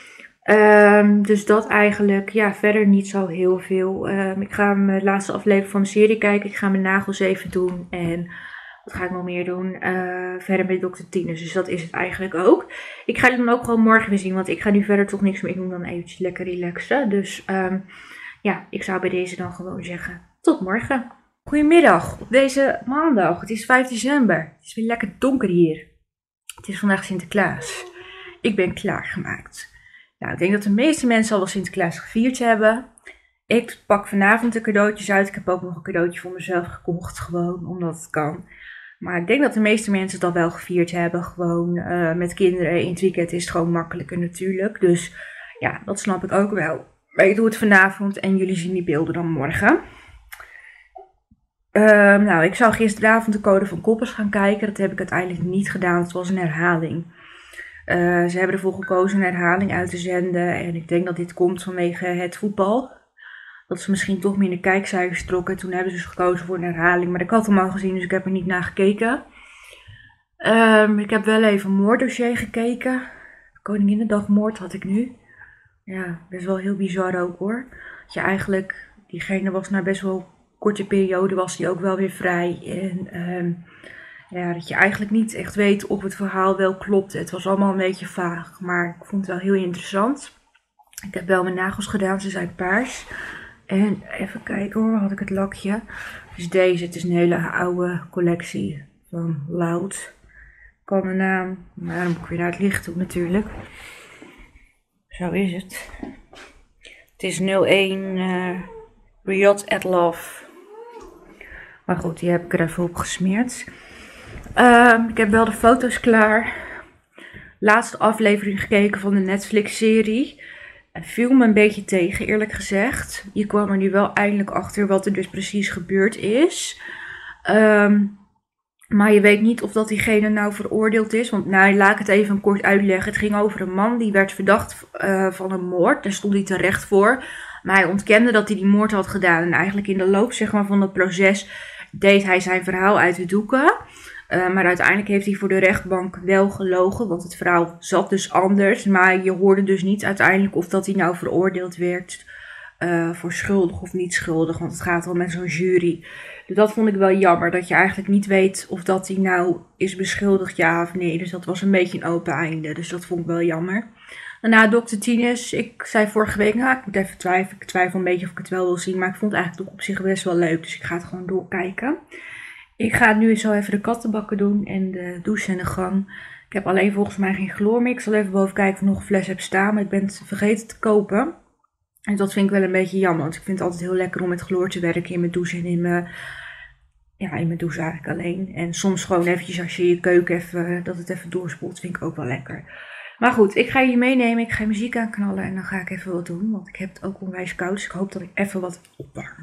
[SPEAKER 1] Um, dus dat eigenlijk. Ja, verder niet zo heel veel. Um, ik ga mijn laatste aflevering van mijn serie kijken. Ik ga mijn nagels even doen. En wat ga ik nog meer doen? Uh, verder met dokter Tinus. Dus dat is het eigenlijk ook. Ik ga jullie dan ook gewoon morgen weer zien. Want ik ga nu verder toch niks meer doen dan eventjes lekker relaxen. Dus um, ja, ik zou bij deze dan gewoon zeggen. Tot morgen. Goedemiddag op deze maandag. Het is vijf december. Het is weer lekker donker hier. Het is vandaag Sinterklaas. Ik ben klaargemaakt. Nou, ik denk dat de meeste mensen al wel Sinterklaas gevierd hebben. Ik pak vanavond de cadeautjes uit. Ik heb ook nog een cadeautje voor mezelf gekocht. Gewoon omdat het kan. Maar ik denk dat de meeste mensen het al wel gevierd hebben. Gewoon uh, met kinderen. In het weekend is het gewoon makkelijker natuurlijk. Dus ja, dat snap ik ook wel. Maar ik doe het vanavond en jullie zien die beelden dan morgen. Uh, nou, ik zou gisteravond de code van koppers gaan kijken. Dat heb ik uiteindelijk niet gedaan. Het was een herhaling. Uh, ze hebben ervoor gekozen een herhaling uit te zenden. En ik denk dat dit komt vanwege het voetbal. Dat ze misschien toch minder kijkcijfers trokken. Toen hebben ze dus gekozen voor een herhaling. Maar ik had hem al gezien, dus ik heb er niet naar gekeken. Um, ik heb wel even een moorddossier gekeken. Koninginnedagmoord had ik nu. Ja, best wel heel bizar ook hoor. Dat je eigenlijk, diegene was na best wel korte periode was hij ook wel weer vrij. En um, ja, dat je eigenlijk niet echt weet of het verhaal wel klopt. Het was allemaal een beetje vaag, maar ik vond het wel heel interessant. Ik heb wel mijn nagels gedaan, ze zijn paars. En even kijken hoor, had ik het lakje. Dus deze, het is een hele oude collectie van Loud. Kan de naam, maar dan moet ik weer naar het licht toe natuurlijk. Zo is het. Het is nul een uh, Riyadh at Love. Maar goed, die heb ik er even op gesmeerd. Uh, ik heb wel de foto's klaar. Laatste aflevering gekeken van de Netflix-serie. Het viel me een beetje tegen, eerlijk gezegd. Je kwam er nu wel eindelijk achter wat er dus precies gebeurd is. Um, maar je weet niet of dat diegene nou veroordeeld is. Want nou, laat ik het even kort uitleggen. Het ging over een man die werd verdacht uh, van een moord. Daar stond hij terecht voor. Maar hij ontkende dat hij die moord had gedaan. En eigenlijk in de loop zeg maar, van het proces deed hij zijn verhaal uit de doeken. Uh, maar uiteindelijk heeft hij voor de rechtbank wel gelogen. Want het verhaal zat dus anders. Maar je hoorde dus niet uiteindelijk of dat hij nou veroordeeld werd. uh, voor schuldig of niet schuldig. Want het gaat al met zo'n jury. Dus dat vond ik wel jammer. Dat je eigenlijk niet weet of dat hij nou is beschuldigd, ja of nee. Dus dat was een beetje een open einde. Dus dat vond ik wel jammer. Daarna dokter Tinus. Ik zei vorige week, nou ik moet even twijfelen. Ik twijfel een beetje of ik het wel wil zien. Maar ik vond het eigenlijk toch op zich best wel leuk. Dus ik ga het gewoon doorkijken. Ik ga nu zo even de kattenbakken doen en de douche en de gang. Ik heb alleen volgens mij geen chloor meer. Ik zal even boven kijken of ik nog een fles heb staan. Maar ik ben het vergeten te kopen. En dat vind ik wel een beetje jammer. Want ik vind het altijd heel lekker om met chloor te werken in mijn douche en in mijn... Ja, in mijn douche eigenlijk alleen. En soms gewoon eventjes als je je keuken even, dat het even doorspoelt, vind ik ook wel lekker. Maar goed, ik ga je meenemen. Ik ga je muziek aanknallen en dan ga ik even wat doen. Want ik heb het ook onwijs koud. Dus ik hoop dat ik even wat opwarm.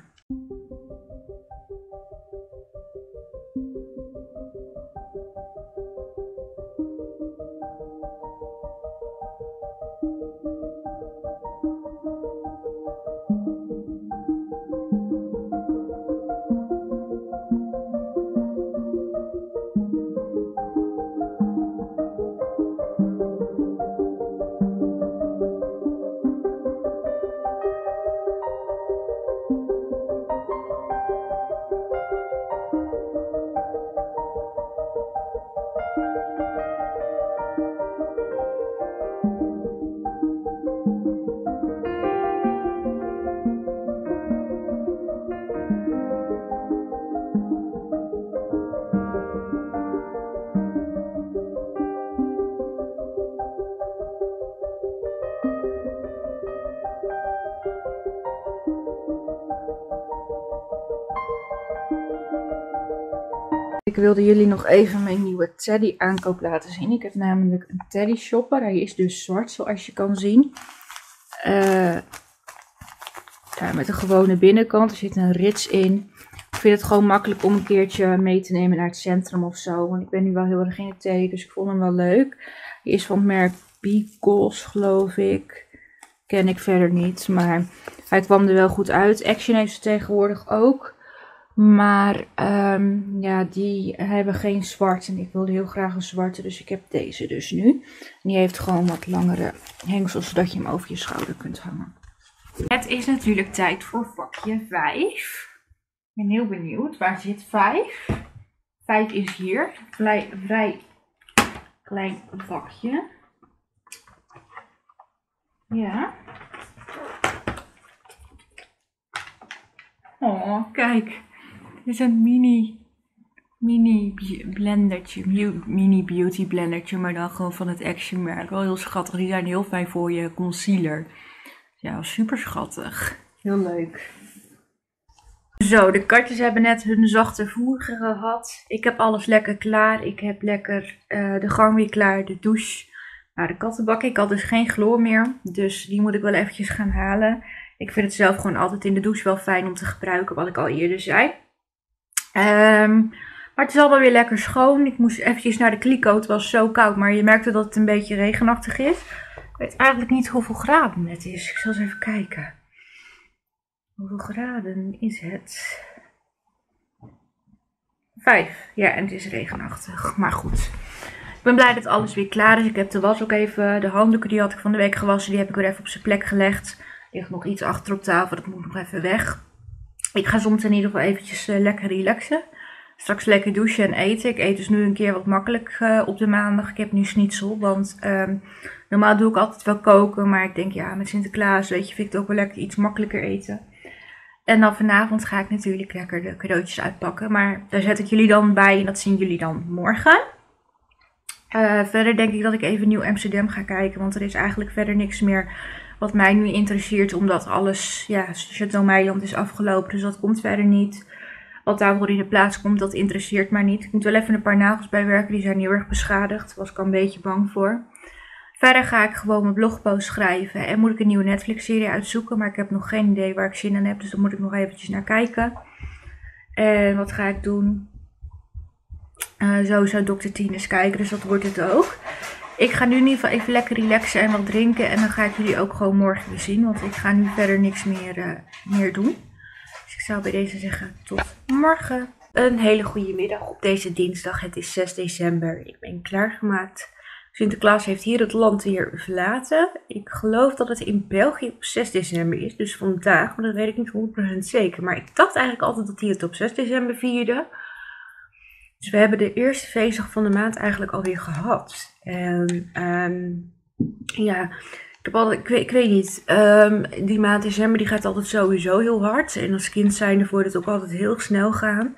[SPEAKER 1] Ik wilde jullie nog even mijn nieuwe Teddy aankoop laten zien. Ik heb namelijk een Teddy shopper. Hij is dus zwart zoals je kan zien. Uh, ja, met een gewone binnenkant. Er zit een rits in. Ik vind het gewoon makkelijk om een keertje mee te nemen naar het centrum of zo. Want ik ben nu wel heel erg in de thee, dus ik vond hem wel leuk. Hij is van het merk Beagles, geloof ik. Ken ik verder niet, maar hij kwam er wel goed uit. Action heeft ze tegenwoordig ook. Maar um, ja, die hebben geen zwart. En ik wilde heel graag een zwarte, dus ik heb deze dus nu. En die heeft gewoon wat langere hengsels, zodat je hem over je schouder kunt hangen. Het is natuurlijk tijd voor vakje vijf. Ik ben heel benieuwd. Waar zit vijf? vijf is hier. Vrij, vrij klein vakje. Ja. Oh, kijk. Dit is een mini, mini blendertje, mini beauty blendertje, maar dan gewoon van het Action merk. Wel heel schattig, die zijn heel fijn voor je concealer. Ja, super schattig. Heel leuk. Zo, de katjes hebben net hun zachte voer gehad. Ik heb alles lekker klaar. Ik heb lekker uh, de gang weer klaar, de douche. Nou, de kattenbak, ik had dus geen chloor meer, dus die moet ik wel eventjes gaan halen. Ik vind het zelf gewoon altijd in de douche wel fijn om te gebruiken, wat ik al eerder zei. Um, maar het is allemaal weer lekker schoon. Ik moest eventjes naar de kliko. Het was zo koud, maar je merkte dat het een beetje regenachtig is. Ik weet eigenlijk niet hoeveel graden het is. Ik zal eens even kijken. Hoeveel graden is het? Vijf. Ja, en het is regenachtig. Maar goed. Ik ben blij dat alles weer klaar is. Ik heb de was ook even. De handdoeken die had ik van de week gewassen. Die heb ik weer even op zijn plek gelegd. Er ligt nog iets achter op tafel. Dat moet nog even weg. Ik ga soms in ieder geval eventjes uh, lekker relaxen. Straks lekker douchen en eten. Ik eet dus nu een keer wat makkelijk uh, op de maandag. Ik heb nu schnitzel, want um, normaal doe ik altijd wel koken. Maar ik denk ja, met Sinterklaas weet je, vind ik het ook wel lekker iets makkelijker eten. En dan vanavond ga ik natuurlijk lekker de cadeautjes uitpakken. Maar daar zet ik jullie dan bij en dat zien jullie dan morgen. Uh, verder denk ik dat ik even Nieuw Amsterdam ga kijken. Want er is eigenlijk verder niks meer wat mij nu interesseert. Omdat alles, ja, Château Meiland is afgelopen. Dus dat komt verder niet. Wat daarvoor in de plaats komt, dat interesseert mij niet. Ik moet wel even een paar nagels bijwerken. Die zijn heel erg beschadigd. Daar was ik al een beetje bang voor. Verder ga ik gewoon mijn blogpost schrijven. En moet ik een nieuwe Netflix serie uitzoeken. Maar ik heb nog geen idee waar ik zin in heb. Dus daar moet ik nog eventjes naar kijken. En wat ga ik doen? Uh, sowieso dokter Tinus kijken. Dus dat wordt het ook. Ik ga nu in ieder geval even lekker relaxen en wat drinken. En dan ga ik jullie ook gewoon morgen weer zien. Want ik ga nu verder niks meer, uh, meer doen. Dus ik zou bij deze zeggen tot morgen. Een hele goede middag op deze dinsdag. Het is zes december. Ik ben klaargemaakt. Sinterklaas heeft hier het land weer verlaten. Ik geloof dat het in België op zes december is, dus vandaag, maar dat weet ik niet honderd procent zeker. Maar ik dacht eigenlijk altijd dat hij het op zes december vierde. Dus we hebben de eerste feestdag van de maand eigenlijk alweer gehad. En um, ja, ik, heb altijd, ik, weet, ik weet niet, um, die maand december die gaat altijd sowieso heel hard. En als kind zijnde wordt het ook altijd heel snel gaan.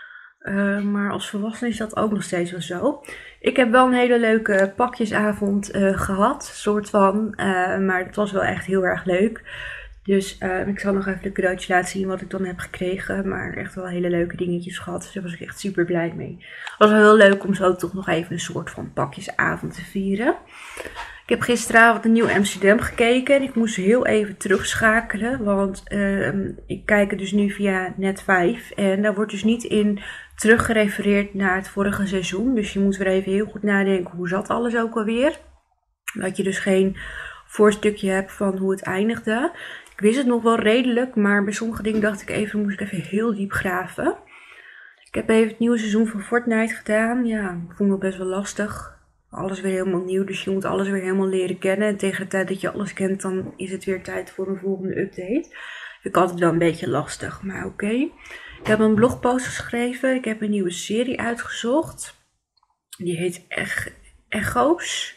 [SPEAKER 1] Uh, maar als volwassene is dat ook nog steeds wel zo. Ik heb wel een hele leuke pakjesavond uh, gehad, soort van. Uh, maar het was wel echt heel erg leuk. Dus uh, ik zal nog even de cadeautjes laten zien wat ik dan heb gekregen. Maar echt wel hele leuke dingetjes gehad. Dus daar was ik echt super blij mee. Het was wel heel leuk om zo toch nog even een soort van pakjesavond te vieren. Ik heb gisteravond een nieuw Amsterdam gekeken. En ik moest heel even terugschakelen. Want uh, ik kijk het dus nu via Net vijf. En daar wordt dus niet in teruggerefereerd naar het vorige seizoen. Dus je moet weer even heel goed nadenken hoe zat alles ook alweer. Dat je dus geen voorstukje hebt van hoe het eindigde. Ik wist het nog wel redelijk, maar bij sommige dingen dacht ik even, moest ik even heel diep graven. Ik heb even het nieuwe seizoen van Fortnite gedaan. Ja, ik vond het best wel lastig. Alles weer helemaal nieuw, dus je moet alles weer helemaal leren kennen. En tegen de tijd dat je alles kent, dan is het weer tijd voor een volgende update. Vind ik altijd wel een beetje lastig, maar oké. Okay. Ik heb een blogpost geschreven. Ik heb een nieuwe serie uitgezocht. Die heet Ech Echo's.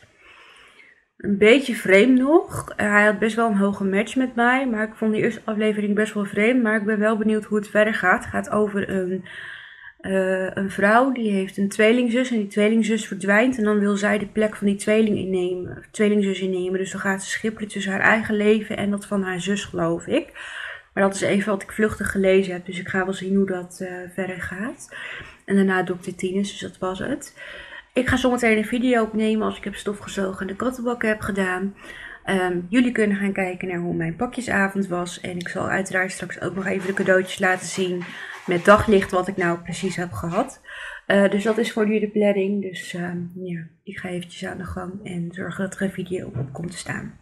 [SPEAKER 1] Een beetje vreemd nog. Hij had best wel een hoge match met mij. Maar ik vond de eerste aflevering best wel vreemd. Maar ik ben wel benieuwd hoe het verder gaat. Het gaat over een, uh, een vrouw. Die heeft een tweelingzus. En die tweelingzus verdwijnt. En dan wil zij de plek van die tweeling innemen, tweelingzus innemen. Dus dan gaat ze schipperen tussen haar eigen leven en dat van haar zus, geloof ik. Maar dat is even wat ik vluchtig gelezen heb. Dus ik ga wel zien hoe dat uh, verder gaat. En daarna dokter Tinus. Dus dat was het. Ik ga zometeen een video opnemen als ik heb stofgezogen en de kattenbakken heb gedaan. Um, jullie kunnen gaan kijken naar hoe mijn pakjesavond was. En ik zal uiteraard straks ook nog even de cadeautjes laten zien met daglicht wat ik nou precies heb gehad. Uh, dus dat is voor nu de planning. Dus um, ja, ik ga eventjes aan de gang en zorgen dat er een video op komt te staan.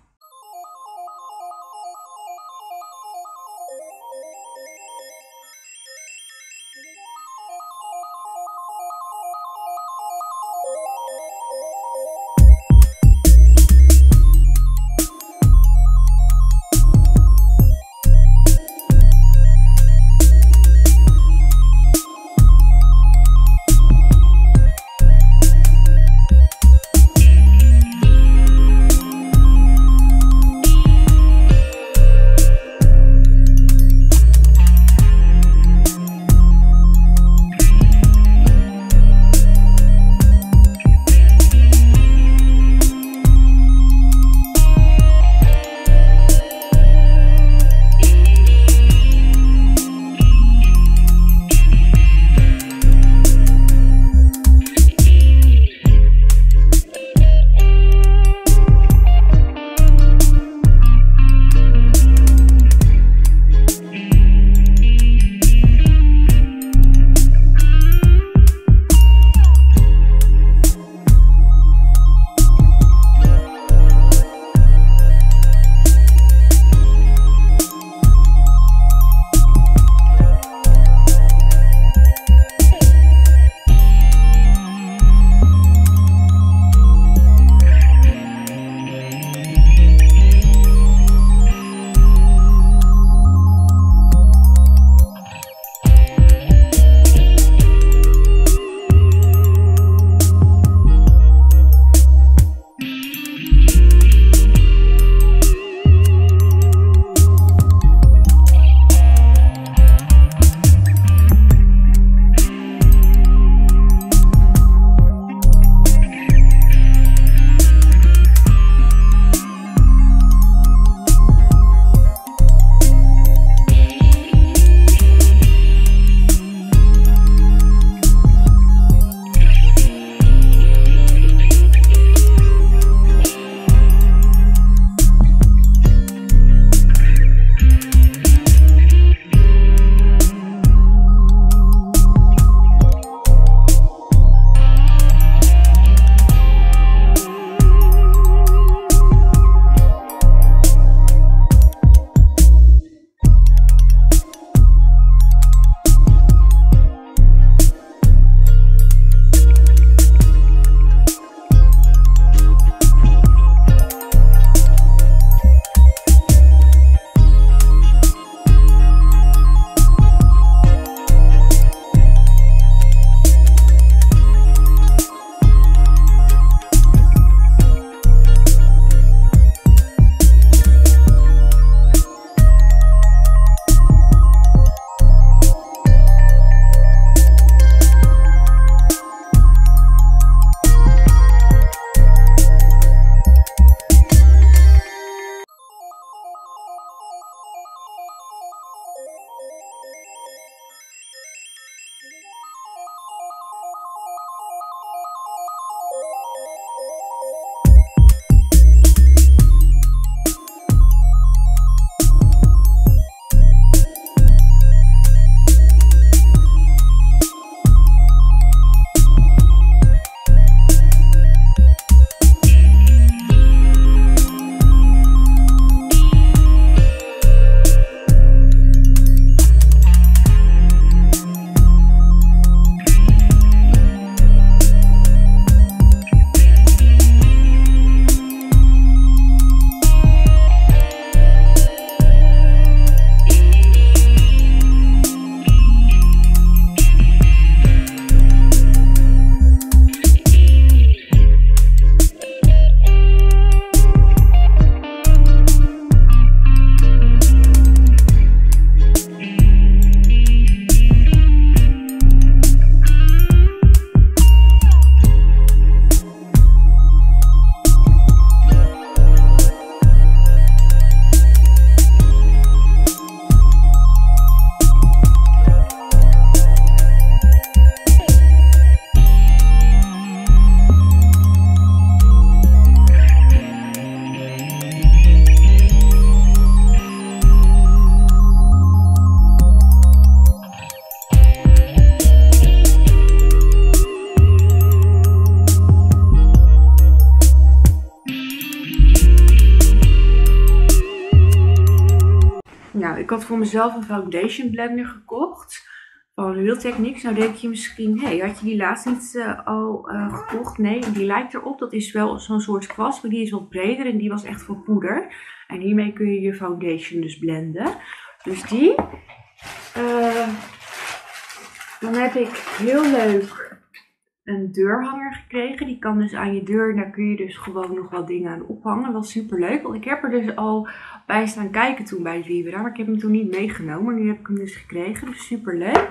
[SPEAKER 1] Nou, ik had voor mezelf een foundation blender gekocht. Van Real Techniques. Nou denk je misschien, hé, hey, had je die laatst niet uh, al uh, gekocht? Nee, die lijkt erop. Dat is wel zo'n soort kwast, maar die is wat breder en die was echt voor poeder. En hiermee kun je je foundation dus blenden. Dus die. Uh, dan heb ik heel leuk een deurhanger gekregen. Die kan dus aan je deur. Daar kun je dus gewoon nog wat dingen aan ophangen. Wel super leuk. Want ik heb er dus al bij staan kijken toen bij Vibra. Maar ik heb hem toen niet meegenomen. Nu heb ik hem dus gekregen. Dus super leuk.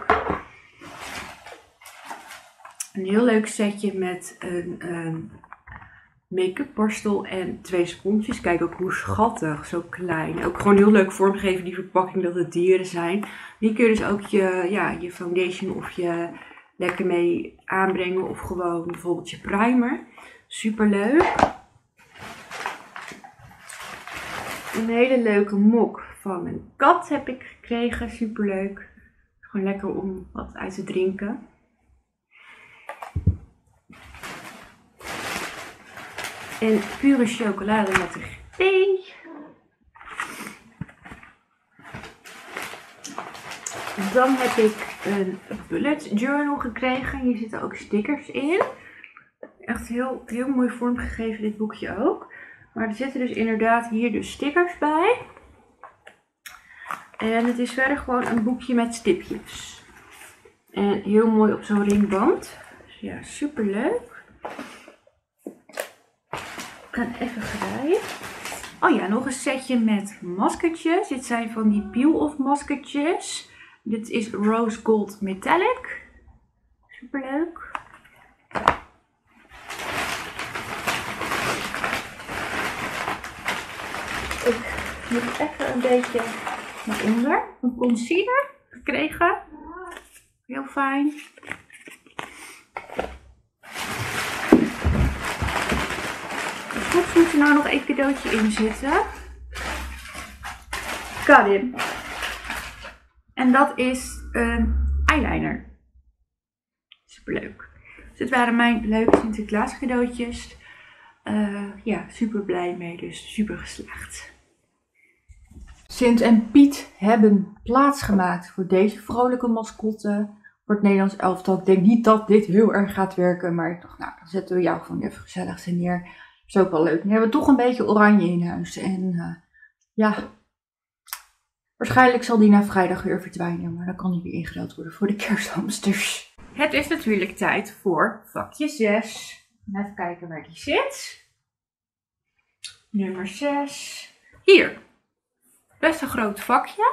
[SPEAKER 1] Een heel leuk setje met een, een make-up borstel en twee sponsjes. Kijk ook hoe schattig. Zo klein. Ook gewoon heel leuk vormgegeven die verpakking dat het dieren zijn. Die kun je dus ook je, ja, je foundation of je lekker mee aanbrengen. Of gewoon bijvoorbeeld je primer. Super leuk. Een hele leuke mok van een kat heb ik gekregen. Super leuk. Gewoon lekker om wat uit te drinken. En pure chocolade met een thee. Dan heb ik een bullet journal gekregen. Hier zitten ook stickers in. Echt heel, heel mooi vormgegeven dit boekje ook. Maar er zitten dus inderdaad hier dus stickers bij. En het is verder gewoon een boekje met stipjes. En heel mooi op zo'n ringband. Dus ja, super leuk. Ik ga even graaien. Oh ja, nog een setje met maskertjes. Dit zijn van die peel-off maskertjes. Dit is Rose Gold Metallic. Super leuk. Ik moet even een beetje naar onder. Een concealer gekregen. Heel fijn. Goed, moet er nou nog een cadeautje in zitten. Got him. En dat is een eyeliner. Super leuk. Dus dit waren mijn leuke Sinterklaas cadeautjes. Uh, ja, super blij mee. Dus super geslaagd. Sint en Piet hebben plaatsgemaakt voor deze vrolijke mascotte voor het Nederlands elftal. Ik denk niet dat dit heel erg gaat werken, maar ik dacht, nou, dan zetten we jou gewoon even gezellig neer. Dat is ook wel leuk. Nu hebben we toch een beetje oranje in huis. En uh, ja, waarschijnlijk zal die na vrijdag weer verdwijnen, maar dan kan die weer ingeruild worden voor de kersthamsters. Het is natuurlijk tijd voor vakje zes. Even kijken waar die zit. Nummer zes. Hier. Best een groot vakje.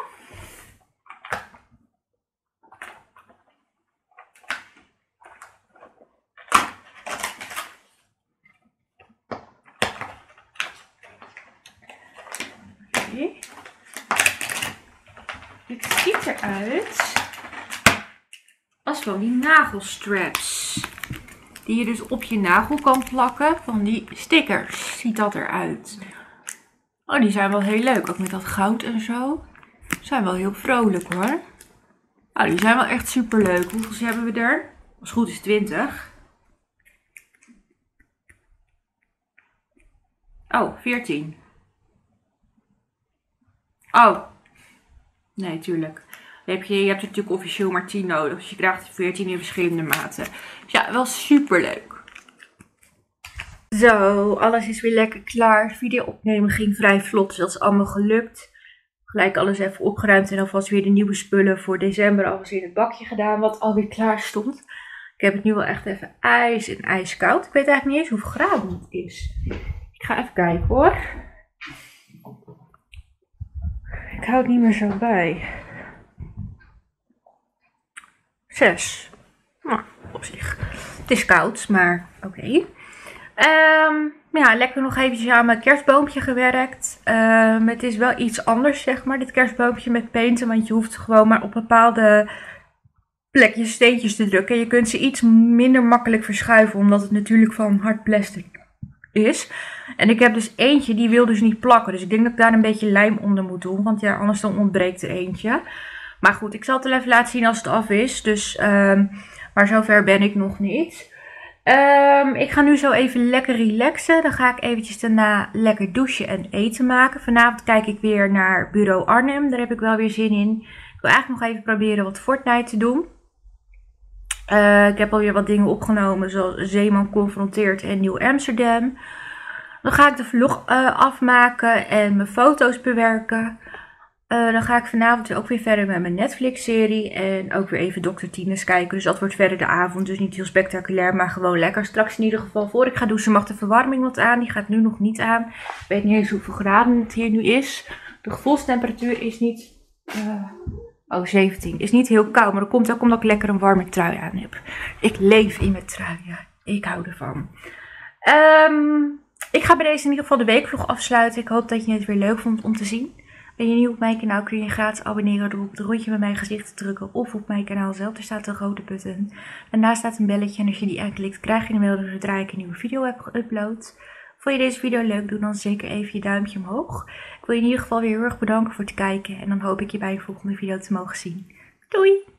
[SPEAKER 1] Okay. Dit ziet eruit als van die nagelstraps. Die je dus op je nagel kan plakken. Van die stickers ziet dat eruit. Oh, die zijn wel heel leuk. Ook met dat goud en zo. Zijn wel heel vrolijk hoor. Nou, die zijn wel echt super leuk. Hoeveel hebben we er? Als het goed is twintig. Oh, veertien. Oh. Nee, tuurlijk. Dan heb je, je hebt er natuurlijk officieel maar tien nodig. Dus je krijgt veertien in verschillende maten. Dus ja, wel super leuk. Zo, alles is weer lekker klaar. Video opnemen ging vrij vlot, dus dat is allemaal gelukt. Gelijk alles even opgeruimd en alvast weer de nieuwe spullen voor december alvast in het bakje gedaan, wat alweer klaar stond. Ik heb het nu wel echt even ijs en ijskoud. Ik weet eigenlijk niet eens hoeveel graden het is. Ik ga even kijken hoor. Ik hou het niet meer zo bij. Zes. Nou, op zich. Het is koud, maar oké. Okay. Um, ja, lekker nog eventjes aan mijn kerstboompje gewerkt. Um, het is wel iets anders, zeg maar, dit kerstboompje met painten. Want je hoeft gewoon maar op bepaalde plekjes steentjes te drukken. Je kunt ze iets minder makkelijk verschuiven, omdat het natuurlijk van hard plastic is. En ik heb dus eentje, die wil dus niet plakken. Dus ik denk dat ik daar een beetje lijm onder moet doen. Want ja, anders dan ontbreekt er eentje. Maar goed, ik zal het wel even laten zien als het af is. Dus, um, maar zover ben ik nog niet. Um, ik ga nu zo even lekker relaxen. Dan ga ik eventjes daarna lekker douchen en eten maken. Vanavond kijk ik weer naar Bureau Arnhem. Daar heb ik wel weer zin in. Ik wil eigenlijk nog even proberen wat Fortnite te doen. Uh, ik heb alweer wat dingen opgenomen, zoals Zeeman confronteert en Nieuw Amsterdam. Dan ga ik de vlog uh, afmaken en mijn foto's bewerken. Uh, dan ga ik vanavond ook weer verder met mijn Netflix-serie. En ook weer even dokter Tines kijken. Dus dat wordt verder de avond. Dus niet heel spectaculair, maar gewoon lekker. Straks in ieder geval, voor ik ga douchen, mag de verwarming wat aan. Die gaat nu nog niet aan. Ik weet niet eens hoeveel graden het hier nu is. De gevoelstemperatuur is niet... Uh, oh, zeventien. Is niet heel koud. Maar dat komt ook omdat ik lekker een warme trui aan heb. Ik leef in mijn trui, ja. Ik hou ervan. Um, ik ga bij deze in ieder geval de weekvlog afsluiten. Ik hoop dat je het weer leuk vond om te zien. Ben je nieuw op mijn kanaal, kun je gratis abonneren door op het rondje met mijn gezicht te drukken of op mijn kanaal zelf. Er staat een rode button. Daarnaast staat een belletje en als je die aanklikt krijg je een mail zodra ik een nieuwe video heb geüpload. Vond je deze video leuk, doe dan zeker even je duimpje omhoog. Ik wil je in ieder geval weer heel erg bedanken voor het kijken en dan hoop ik je bij een volgende video te mogen zien. Doei!